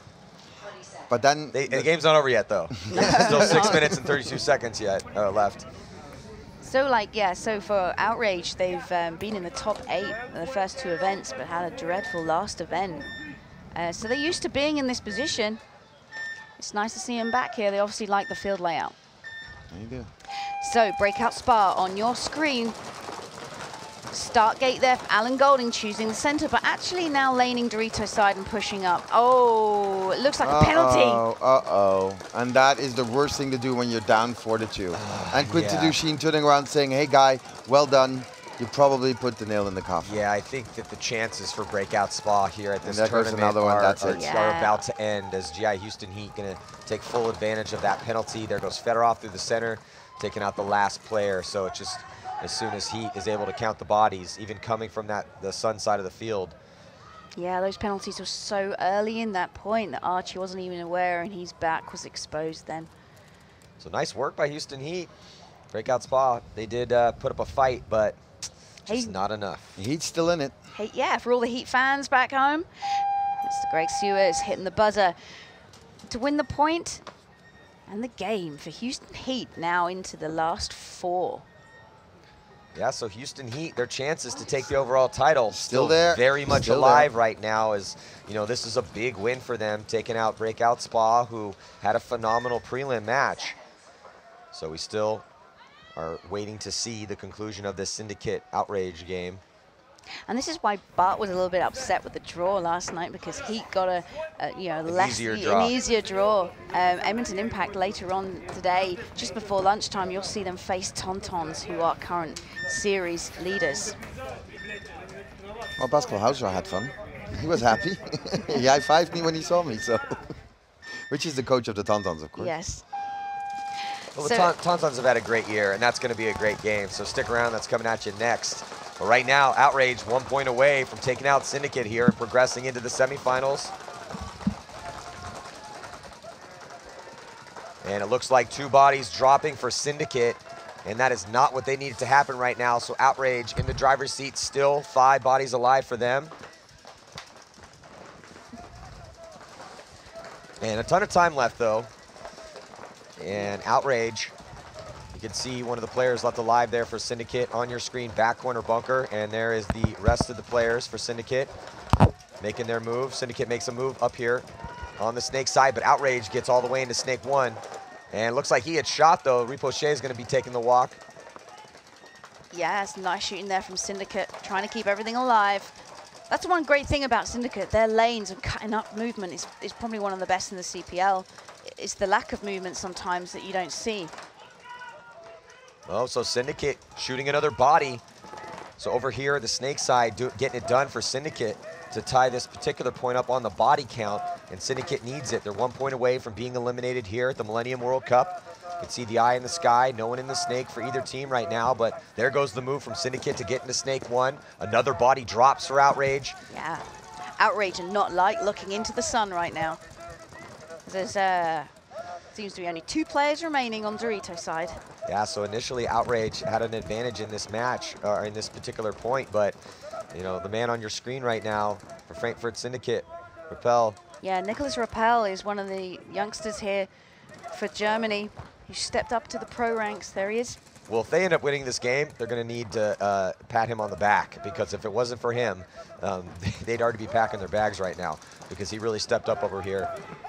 But then the game's not over yet, though. Still 6 minutes and 32 seconds yet left. So, so for Outrage, they've been in the top 8 in the first 2 events, but had a dreadful last event. So they're used to being in this position. It's nice to see them back here. They obviously like the field layout. There you go. So, Breakout Spa on your screen. Start gate there for Alan Golding, choosing the center, but actually now laning Dorito side and pushing up. Oh, it looks like a penalty. Uh-oh. And that is the worst thing to do when you're down 4-2. And Quinton Duchesne turning around saying, hey, guy, well done. You probably put the nail in the coffin. Yeah, I think that the chances for Breakout Spa here at this tournament are about to end, as GI Houston Heat going to take full advantage of that penalty. There goes Fedorov through the center, taking out the last player. So it's just as soon as Heat is able to count the bodies, even coming from the sun side of the field. Yeah, those penalties were so early in that point that Archie wasn't even aware, and his back was exposed then. So nice work by Houston Heat. Breakout Spa, they did put up a fight, but just not enough. The Heat's still in it. Hey, yeah, for all the Heat fans back home, Mr. Greg Suez hitting the buzzer to win the point and the game for Houston Heat, now into the last 4. Yeah, so Houston Heat, their chances to take the overall title still there, very much alive right now. As you know, this is a big win for them, taking out Breakout Spa, who had a phenomenal prelim match. So we still are waiting to see the conclusion of this Syndicate Outrage game. And this is why Bart was a little bit upset with the draw last night, because Heat got an easier draw. Edmonton Impact later on today, just before lunchtime, you'll see them face Tauntauns, who are current series leaders. Well, Pascal Hauser had fun. He was happy. He high-fived me when he saw me, so. Which is the coach of the Tauntauns, of course. Yes. Well, the Tauntauns have had a great year, and that's going to be a great game. So stick around, that's coming at you next. But right now, Outrage 1 point away from taking out Syndicate here and progressing into the semifinals. And it looks like 2 bodies dropping for Syndicate, and that is not what they needed to happen right now. So Outrage in the driver's seat, still 5 bodies alive for them. And a ton of time left, though. And Outrage, you can see one of the players left alive there for Syndicate on your screen, back corner bunker, and there is the rest of the players for Syndicate making their move. Syndicate makes a move up here on the Snake side, but Outrage gets all the way into Snake 1. And it looks like he had shot, though. Ricochet is going to be taking the walk. Yeah, it's nice shooting there from Syndicate, trying to keep everything alive. That's one great thing about Syndicate. Their lanes and cutting up movement is probably one of the best in the CPL. It's the lack of movement sometimes that you don't see. Oh, so Syndicate shooting another body. So over here, the Snake side getting it done for Syndicate to tie this particular point up on the body count, and Syndicate needs it. They're 1 point away from being eliminated here at the Millennium World Cup. You can see the eye in the sky, no one in the Snake for either team right now, but there goes the move from Syndicate to get into Snake 1. Another body drops for Outrage. Yeah, Outrage and not like looking into the sun right now. There's seems to be only 2 players remaining on Dorito side. Yeah, so initially Outrage had an advantage in this match, or in this particular point, but you know, the man on your screen right now for Frankfurt Syndicate, Rappel. Yeah, Nicholas Rappel is one of the youngsters here for Germany. He stepped up to the pro ranks. There he is. Well, if they end up winning this game, they're going to need to pat him on the back, because if it wasn't for him, they'd already be packing their bags right now, because he really stepped up over here.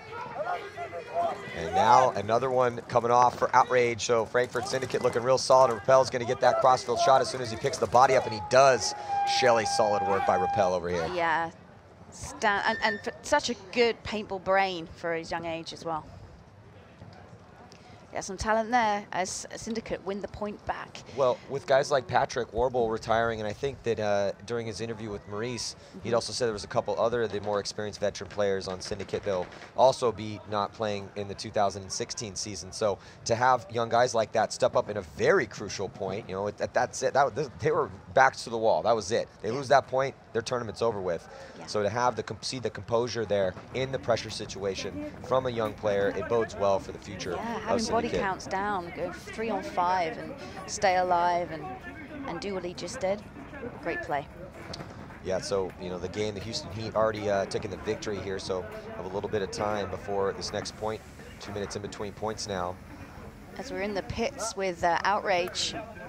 And now another one coming off for Outrage. So Frankfurt Syndicate looking real solid. And Rappel's going to get that crossfield shot as soon as he picks the body up, and he does. Shelly, solid work by Rappel over here. Yeah, and for such a good paintball brain for his young age as well. Yeah, some talent there as Syndicate win the point back. Well, with guys like Patrick Warble retiring, and I think that during his interview with Maurice, he'd also said there was a couple other of the more experienced veteran players on Syndicate that'll also be not playing in the 2016 season. So to have young guys like that step up in a very crucial point, you know, that's it. They were backs to the wall. That was it. They lose that point, their tournament's over with. Yeah. So to have see the composure there in the pressure situation from a young player, it bodes well for the future. Yeah, of having body Syndicate. counts down, go 3 on 5 and stay alive and do what he just did. Great play. Yeah, so, you know, the game, the Houston Heat already taking the victory here, so have a little bit of time before this next point. 2 minutes in between points now. As we're in the pits with Outrage.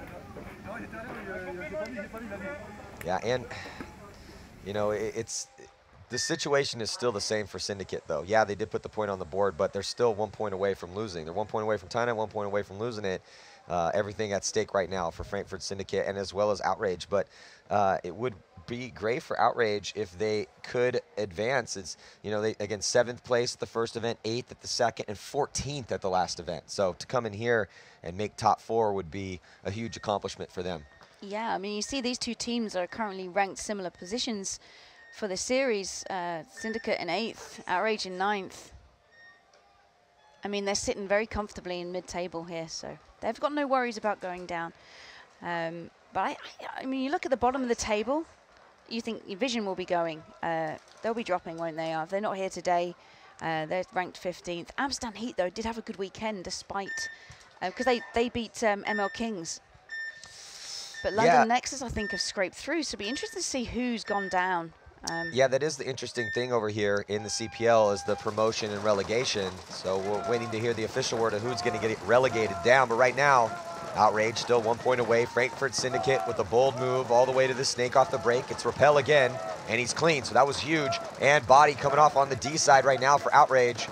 Yeah, and, you know, the situation is still the same for Syndicate, though. Yeah, they did put the point on the board, but they're still 1 point away from losing. They're 1 point away from tying it, 1 point away from losing it. Everything at stake right now for Frankfurt Syndicate and as well as Outrage. But it would be great for Outrage if they could advance. It's, you know, they, again, 7th place at the first event, 8th at the second, and 14th at the last event. So to come in here and make top 4 would be a huge accomplishment for them. Yeah, I mean, you see these two teams are currently ranked similar positions for the series. Syndicate in 8th, Outrage in 9th. I mean, they're sitting very comfortably in mid-table here, so they've got no worries about going down. But I mean, you look at the bottom of the table, you think Vision will be going. They'll be dropping, won't they? If they're not here today, they're ranked 15th. Amsterdam Heat, though, did have a good weekend despite, because they beat ML Kings. But London Nexus, I think, have scraped through, so it'll be interesting to see who's gone down. Yeah, that is the interesting thing over here in the CPL is the promotion and relegation. So we're waiting to hear the official word of who's going to get relegated down. But right now, Outrage still 1 point away. Frankfurt Syndicate with a bold move all the way to the snake off the break. It's Repel again, and he's clean, so that was huge. And Body coming off on the D side right now for Outrage.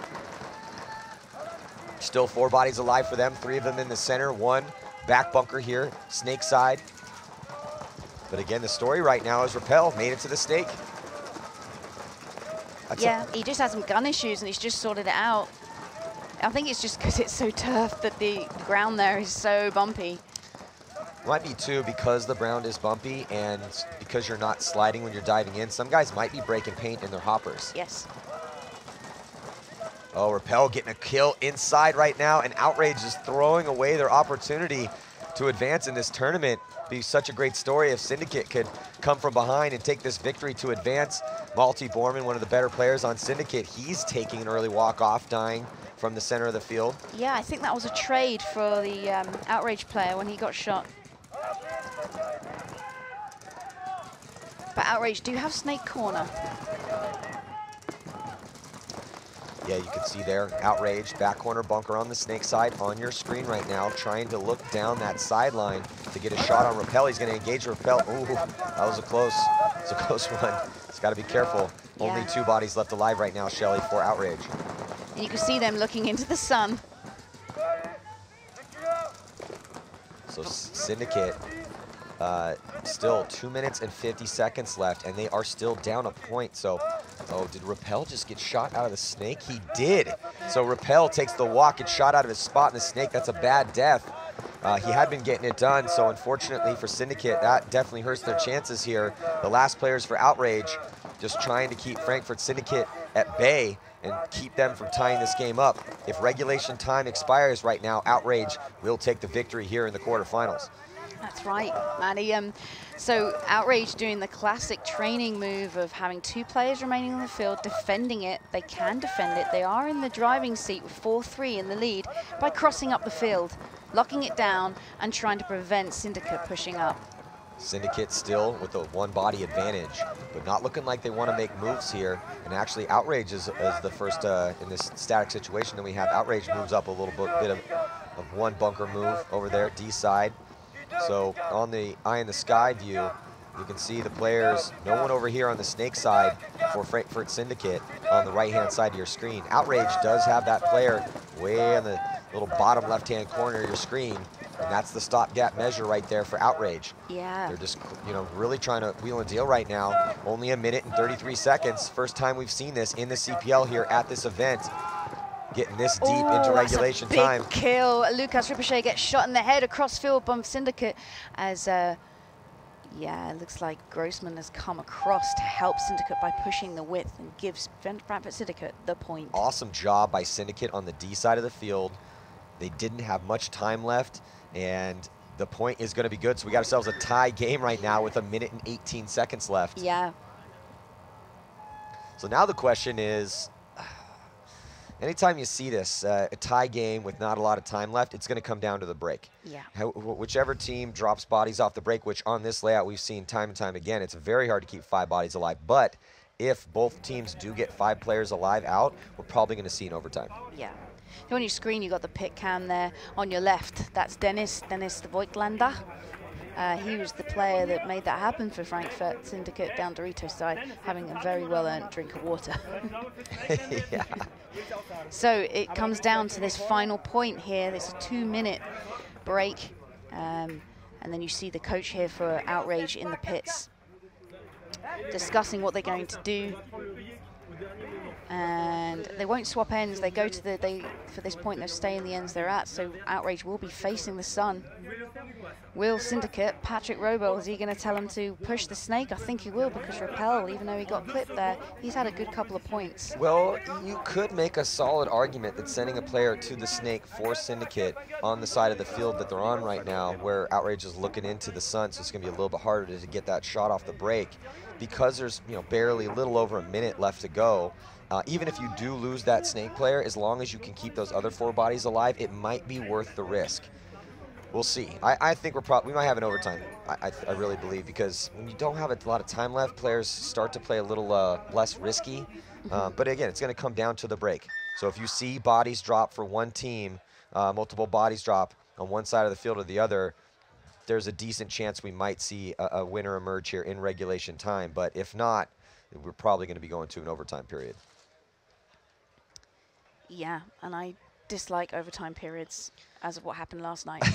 Still 4 bodies alive for them, 3 of them in the center, 1 back bunker here, snake side. But again, the story right now is Repel made it to the stake. Yeah, he just had some gun issues and he's just sorted it out. I think it's just because it's so tough that the ground there is so bumpy. Might be too because the ground is bumpy and because you're not sliding when you're diving in. Some guys might be breaking paint in their hoppers. Yes. Oh, Repel getting a kill inside right now, and Outrage is throwing away their opportunity to advance in this tournament. Be such a great story if Syndicate could come from behind and take this victory to advance. Malty Borman, one of the better players on Syndicate, he's taking an early walk-off, dying from the center of the field. Yeah, I think that was a trade for the Outrage player when he got shot. But Outrage do have Snake Corner. Yeah, you can see there, Outrage, back corner bunker on the snake side on your screen right now, trying to look down that sideline to get a shot on Repel. He's going to engage Repel. Ooh, that was it's a close one. He's got to be careful. Yeah. Only 2 bodies left alive right now, Shelly, for Outrage. And you can see them looking into the sun. So Syndicate, still 2 minutes and 50 seconds left, and they are still down a point. So, oh, did Repel just get shot out of the snake? He did. So Repel takes the walk, gets shot out of his spot in the snake. That's a bad death. He had been getting it done, so unfortunately for Syndicate, that definitely hurts their chances here. The last players for Outrage just trying to keep Frankfurt Syndicate at bay and keep them from tying this game up. If regulation time expires right now, Outrage will take the victory here in the quarterfinals. That's right, Maddie. So Outrage doing the classic training move of having 2 players remaining on the field, defending it. They can defend it. They are in the driving seat with 4-3 in the lead by crossing up the field, locking it down, and trying to prevent Syndicate pushing up. Syndicate still with a 1 body advantage, but not looking like they want to make moves here. And actually, Outrage is the first in this static situation. Then we have Outrage moves up a little bit of 1 bunker move over there, D side. So on the eye in the sky view, you can see the players, no one over here on the snake side for Frankfurt Syndicate on the right-hand side of your screen. Outrage does have that player way in the little bottom left-hand corner of your screen, and that's the stopgap measure right there for Outrage. Yeah. They're just, you know, really trying to wheel and deal right now. Only 1 minute and 33 seconds. First time we've seen this in the CPL here at this event. getting this deep into regulation that's a time. big kill. Lucas Ricochet gets shot in the head across field by Syndicate as, yeah, it looks like Grossman has come across to help Syndicate by pushing the width and gives Frankfurt Syndicate the point. Awesome job by Syndicate on the D side of the field. They didn't have much time left, and the point is going to be good. So we got ourselves a tie game right now with 1 minute and 18 seconds left. Yeah. So now the question is, anytime you see this, a tie game with not a lot of time left, it's going to come down to the break. Yeah. Whichever team drops bodies off the break, which on this layout we've seen time and time again, it's very hard to keep 5 bodies alive. But if both teams do get 5 players alive out, we're probably going to see an overtime. Yeah. So on your screen, you got the pit cam there. On your left, that's Dennis Voigtlander. He was the player that made that happen for Frankfurt Syndicate down Doritos side, having a very well-earned drink of water. Yeah. So it comes down to this final point here. There's a 2-minute break. And then you see the coach here for Outrage in the pits discussing what they're going to do. And they won't swap ends. They go to for this point, they'll stay in the ends they're at. So Outrage will be facing the sun. Will Syndicate, Patrick Robel, is he going to tell him to push the snake? I think he will, because Repel, even though he got clipped there, he's had a good couple of points. Well, you could make a solid argument that sending a player to the snake for Syndicate on the side of the field that they're on right now, where Outrage is looking into the sun, so it's going to be a little bit harder to get that shot off the break, because there's barely a little over a minute left to go. Even if you do lose that snake player, as long as you can keep those other 4 bodies alive, it might be worth the risk. We'll see. I think we might have an overtime. I really believe, because when you don't have a lot of time left, players start to play a little less risky. But again, it's going to come down to the break. So if you see bodies drop for one team, multiple bodies drop on one side of the field or the other, there's a decent chance we might see a winner emerge here in regulation time. But if not, we're probably going to be going to an overtime period. Yeah, and I dislike overtime periods as of what happened last night.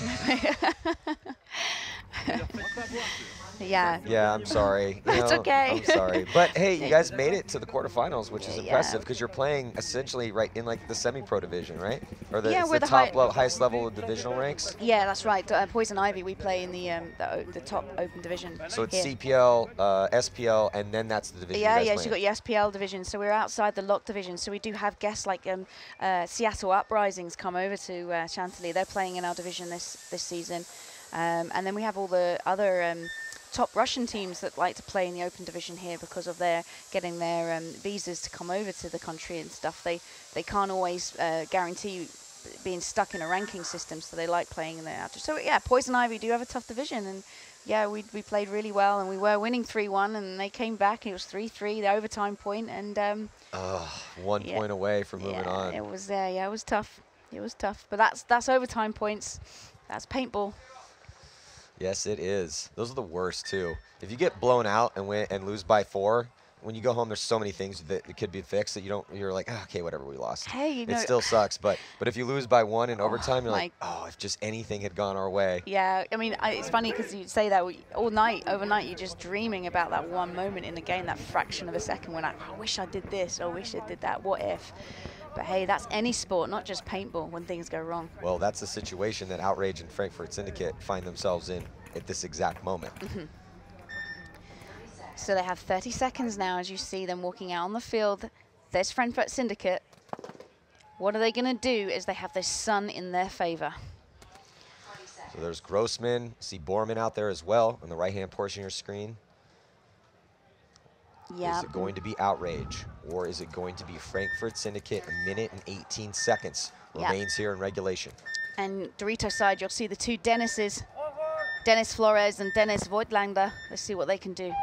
Yeah. Yeah, I'm sorry. That's okay. I'm sorry. But hey, you guys made it to the quarterfinals, which is impressive, because you're playing essentially right in like the semi-pro division, right? Or the, we're the highest level of divisional ranks? Yeah, that's right. Poison Ivy, we play in the top open division. So it's here. CPL, SPL, and then that's the division. Yeah, so you got your SPL division. So we're outside the lock division. So we do have guests like Seattle Uprisings come over to Chantilly. They're playing in our division this season. And then we have all the other top Russian teams that like to play in the open division here because of their getting their visas to come over to the country and stuff. They can't always guarantee being stuck in a ranking system, so they like playing in the outer. So yeah, Poison Ivy do have a tough division, and yeah, we played really well, and we were winning 3-1, and they came back. It was 3-3, the overtime point, and 1 point away from moving on. It was it was tough. It was tough, but that's overtime points. That's paintball. Yes, it is. Those are the worst too. If you get blown out and lose by 4, when you go home, there's so many things that could be fixed that you're like, oh, okay, whatever, we lost. Hey, it still sucks, but if you lose by 1 in overtime, you're like, oh, if just anything had gone our way. Yeah, I mean, it's funny because you say that all night, overnight, you're just dreaming about that one moment in the game, that fraction of a second when I wish I did this, or wish I did that, what if? But hey, that's any sport, not just paintball, when things go wrong. Well, that's the situation that Outrage and Frankfurt Syndicate find themselves in at this exact moment. So they have 30 seconds now as you see them walking out on the field. There's Frankfurt Syndicate. What are they going to do is they have this sun in their favor. So there's Grossman, see Borman out there as well on the right-hand portion of your screen. Yeah. Is it going to be Outrage, or is it going to be Frankfurt Syndicate? 1 minute and 18 seconds remains here in regulation. And Doritos side, you'll see the two Dennises, Dennis Flores and Dennis Voigtlander. Let's see what they can do.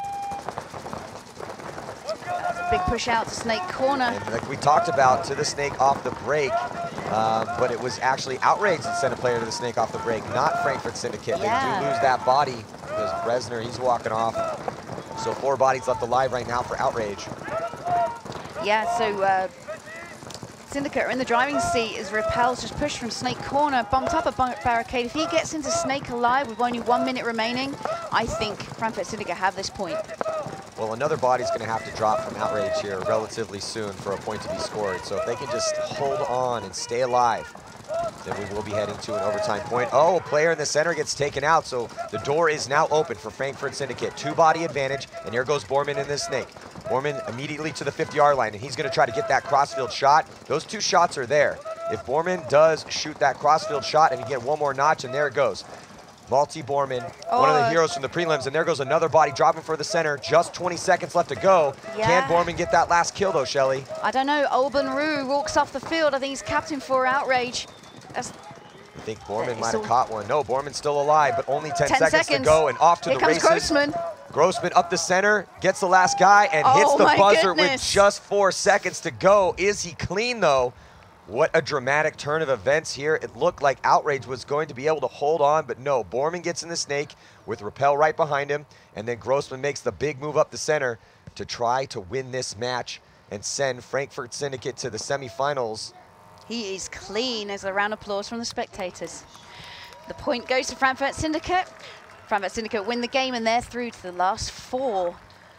Big push out to Snake Corner. And like we talked about, to the Snake off the break, but it was actually Outrage that sent a player to the Snake off the break, not Frankfurt Syndicate. Yeah. They do lose that body because Bresner, he's walking off. So 4 bodies left alive right now for Outrage. Yeah, so Syndicate are in the driving seat as Repel's just pushed from Snake Corner, bumped up a barricade. If he gets into Snake alive with only 1 minute remaining, I think Frankfurt Syndicate have this point. Well, another body's going to have to drop from Outrage here relatively soon for a point to be scored. So if they can just hold on and stay alive, then we will be heading to an overtime point. Oh, a player in the center gets taken out, so the door is now open for Frankfurt Syndicate. 2-body advantage, and here goes Borman in this snake. Borman immediately to the 50-yard line, and he's going to try to get that crossfield shot. Those 2 shots are there. If Borman does shoot that crossfield shot and he get one more notch, and there it goes. Malty Borman, one of the heroes from the prelims, and there goes another body dropping for the center. Just 20 seconds left to go. Yeah. Can Borman get that last kill though, Shelly? I don't know. Alban Rue walks off the field. I think he's captain for Outrage. I think Borman might have caught one. No, Borman's still alive, but only 10 seconds to go, and off to Here the comes races. Grossman. Grossman up the center, gets the last guy, and hits the buzzer with just 4 seconds to go. Is he clean though? What a dramatic turn of events here. It looked like Outrage was going to be able to hold on, but no. Borman gets in the snake with Rappel right behind him, and then Grossman makes the big move up the center to try to win this match and send Frankfurt Syndicate to the semifinals. He is clean. As a round of applause from the spectators. The point goes to Frankfurt Syndicate. Frankfurt Syndicate win the game, and they're through to the last 4.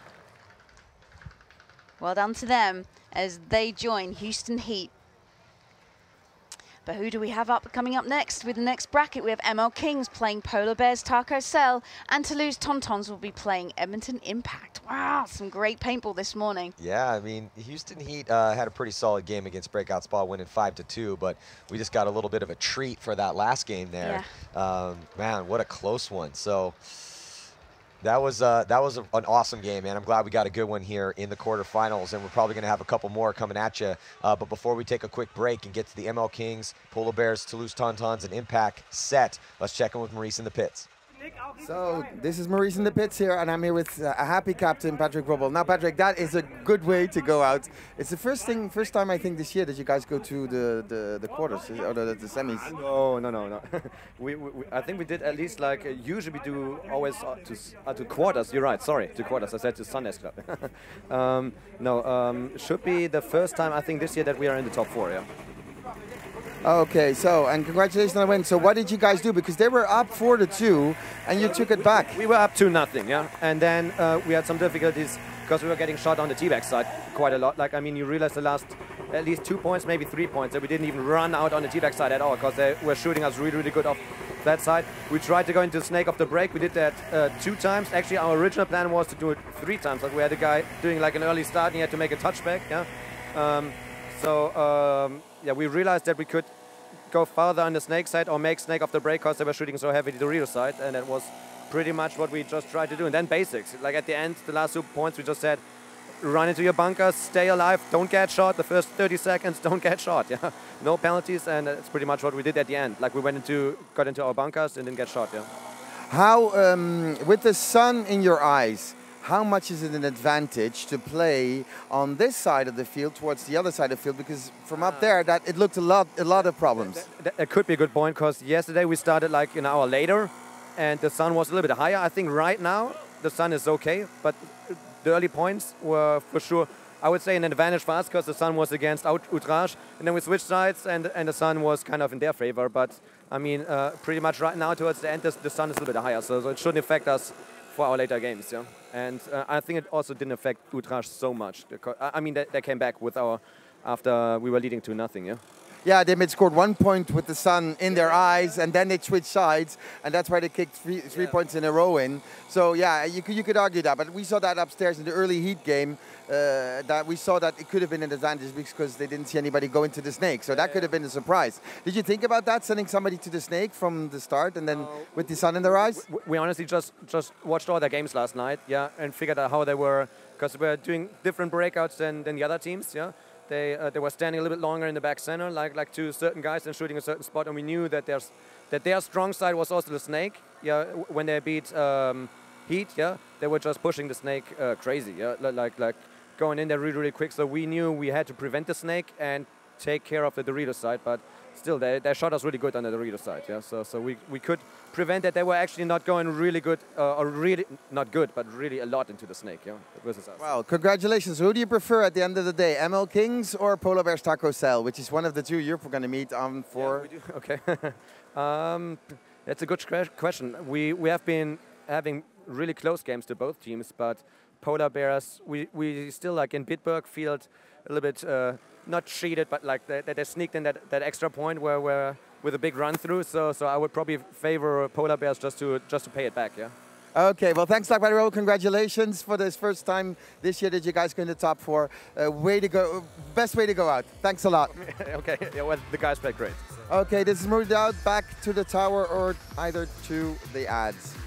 Well done to them as they join Houston Heat. But who do we have coming up next? With the next bracket, we have ML Kings playing Polar Bears Taco Cell, and Toulouse Tauntauns will be playing Edmonton Impact. Wow, some great paintball this morning. Yeah, I mean, Houston Heat had a pretty solid game against Breakout Spa, winning 5-2, but we just got a little bit of a treat for that last game there. Yeah. Man, what a close one. So that was an awesome game, man. I'm glad we got a good one here in the quarterfinals, and we're probably going to have a couple more coming at you. But before we take a quick break and get to the ML Kings, Polar Bears, Toulouse Tauntauns, and Impact set, let's check in with Maurice in the pits. So this is Maurice in the pits here, and I'm here with a happy captain, Patrick Robbel. Now, Patrick, that is a good way to go out. It's the first time I think this year that you guys go to the quarters or the semis. No. I think we did at least like usually we do always to quarters. You're right. Sorry, to quarters. I said to Sundays Club. Should be the first time I think this year that we are in the top 4. Yeah. Okay, so, and congratulations on the win. So what did you guys do? Because they were up 4-2, and you took it back. We were up 2-0, yeah. And then we had some difficulties because we were getting shot on the T-back side quite a lot. Like, I mean, you realize the last at least 2 points, maybe 3 points, that we didn't even run out on the T-back side at all because they were shooting us really, really good off that side. We tried to go into snake off the break. We did that 2 times. Actually, our original plan was to do it 3 times. Like, we had a guy doing like an early start, and he had to make a touchback, yeah. Yeah, we realized that we could go farther on the snake side or make snake off the break because they were shooting so heavy to the Dorito side, and that was pretty much what we just tried to do. And then basics, like at the end, the last 2 points, we just said, run into your bunkers, stay alive, don't get shot. The first 30 seconds, don't get shot. Yeah, no penalties, and that's pretty much what we did at the end. Like we got into our bunkers and didn't get shot. Yeah. How, with the sun in your eyes, how much is it an advantage to play on this side of the field towards the other side of the field? Because from up there, that it looked a lot of problems. That could be a good point, because yesterday we started like an hour later, and the sun was a little bit higher. I think right now the sun is okay, but the early points were for sure, I would say, an advantage for us, because the sun was against Outrage, and then we switched sides, and the sun was kind of in their favor. But I mean, pretty much right now towards the end, the sun is a little bit higher, so it shouldn't affect us for our later games, yeah. And I think it also didn't affect Outrage so much. I mean, they came back with after we were leading 2-0, yeah. Yeah, they scored 1 point with the sun in their eyes, and then they switched sides, and that's why they kicked three points in a row in. So yeah, you could argue that, but we saw that upstairs in the early Heat game. That we saw that it could have been an advantage because they didn't see anybody go into the snake. So that could have been a surprise. Did you think about that, sending somebody to the snake from the start and then with the sun in their eyes? We honestly just watched all their games last night, yeah, and figured out how they were, because we were doing different breakouts than the other teams, yeah. They were standing a little bit longer in the back center, like two certain guys, and shooting a certain spot, and we knew that their strong side was also the snake. Yeah, when they beat Heat, yeah, they were just pushing the snake crazy, yeah, like going in there really, really quick. So we knew we had to prevent the snake and take care of the Dorito side, but still, they shot us really good on the Dorito side, yeah. So we could prevent that. They were actually not going really good, or really not good, but really a lot into the snake, yeah, versus us. Well, congratulations. Who do you prefer at the end of the day, ML Kings or Polar Bears Taco Cell, which is one of the two you're going to meet on for? Yeah, we do. Okay. That's a good question. We have been having really close games to both teams, but Polar Bears, we still, like in Bitburg, feel a little bit not cheated, but like they sneaked in that extra point where with a big run through. So I would probably favor Polar Bears just to pay it back. Yeah. Okay, well, thanks, Lakbariro. Congratulations for this first time this year that you guys go in the top 4. Way to go! Best way to go out. Thanks a lot. Okay, yeah, well, the guys played great. Okay, this is Moody Dowd, back to the tower or either to the ads.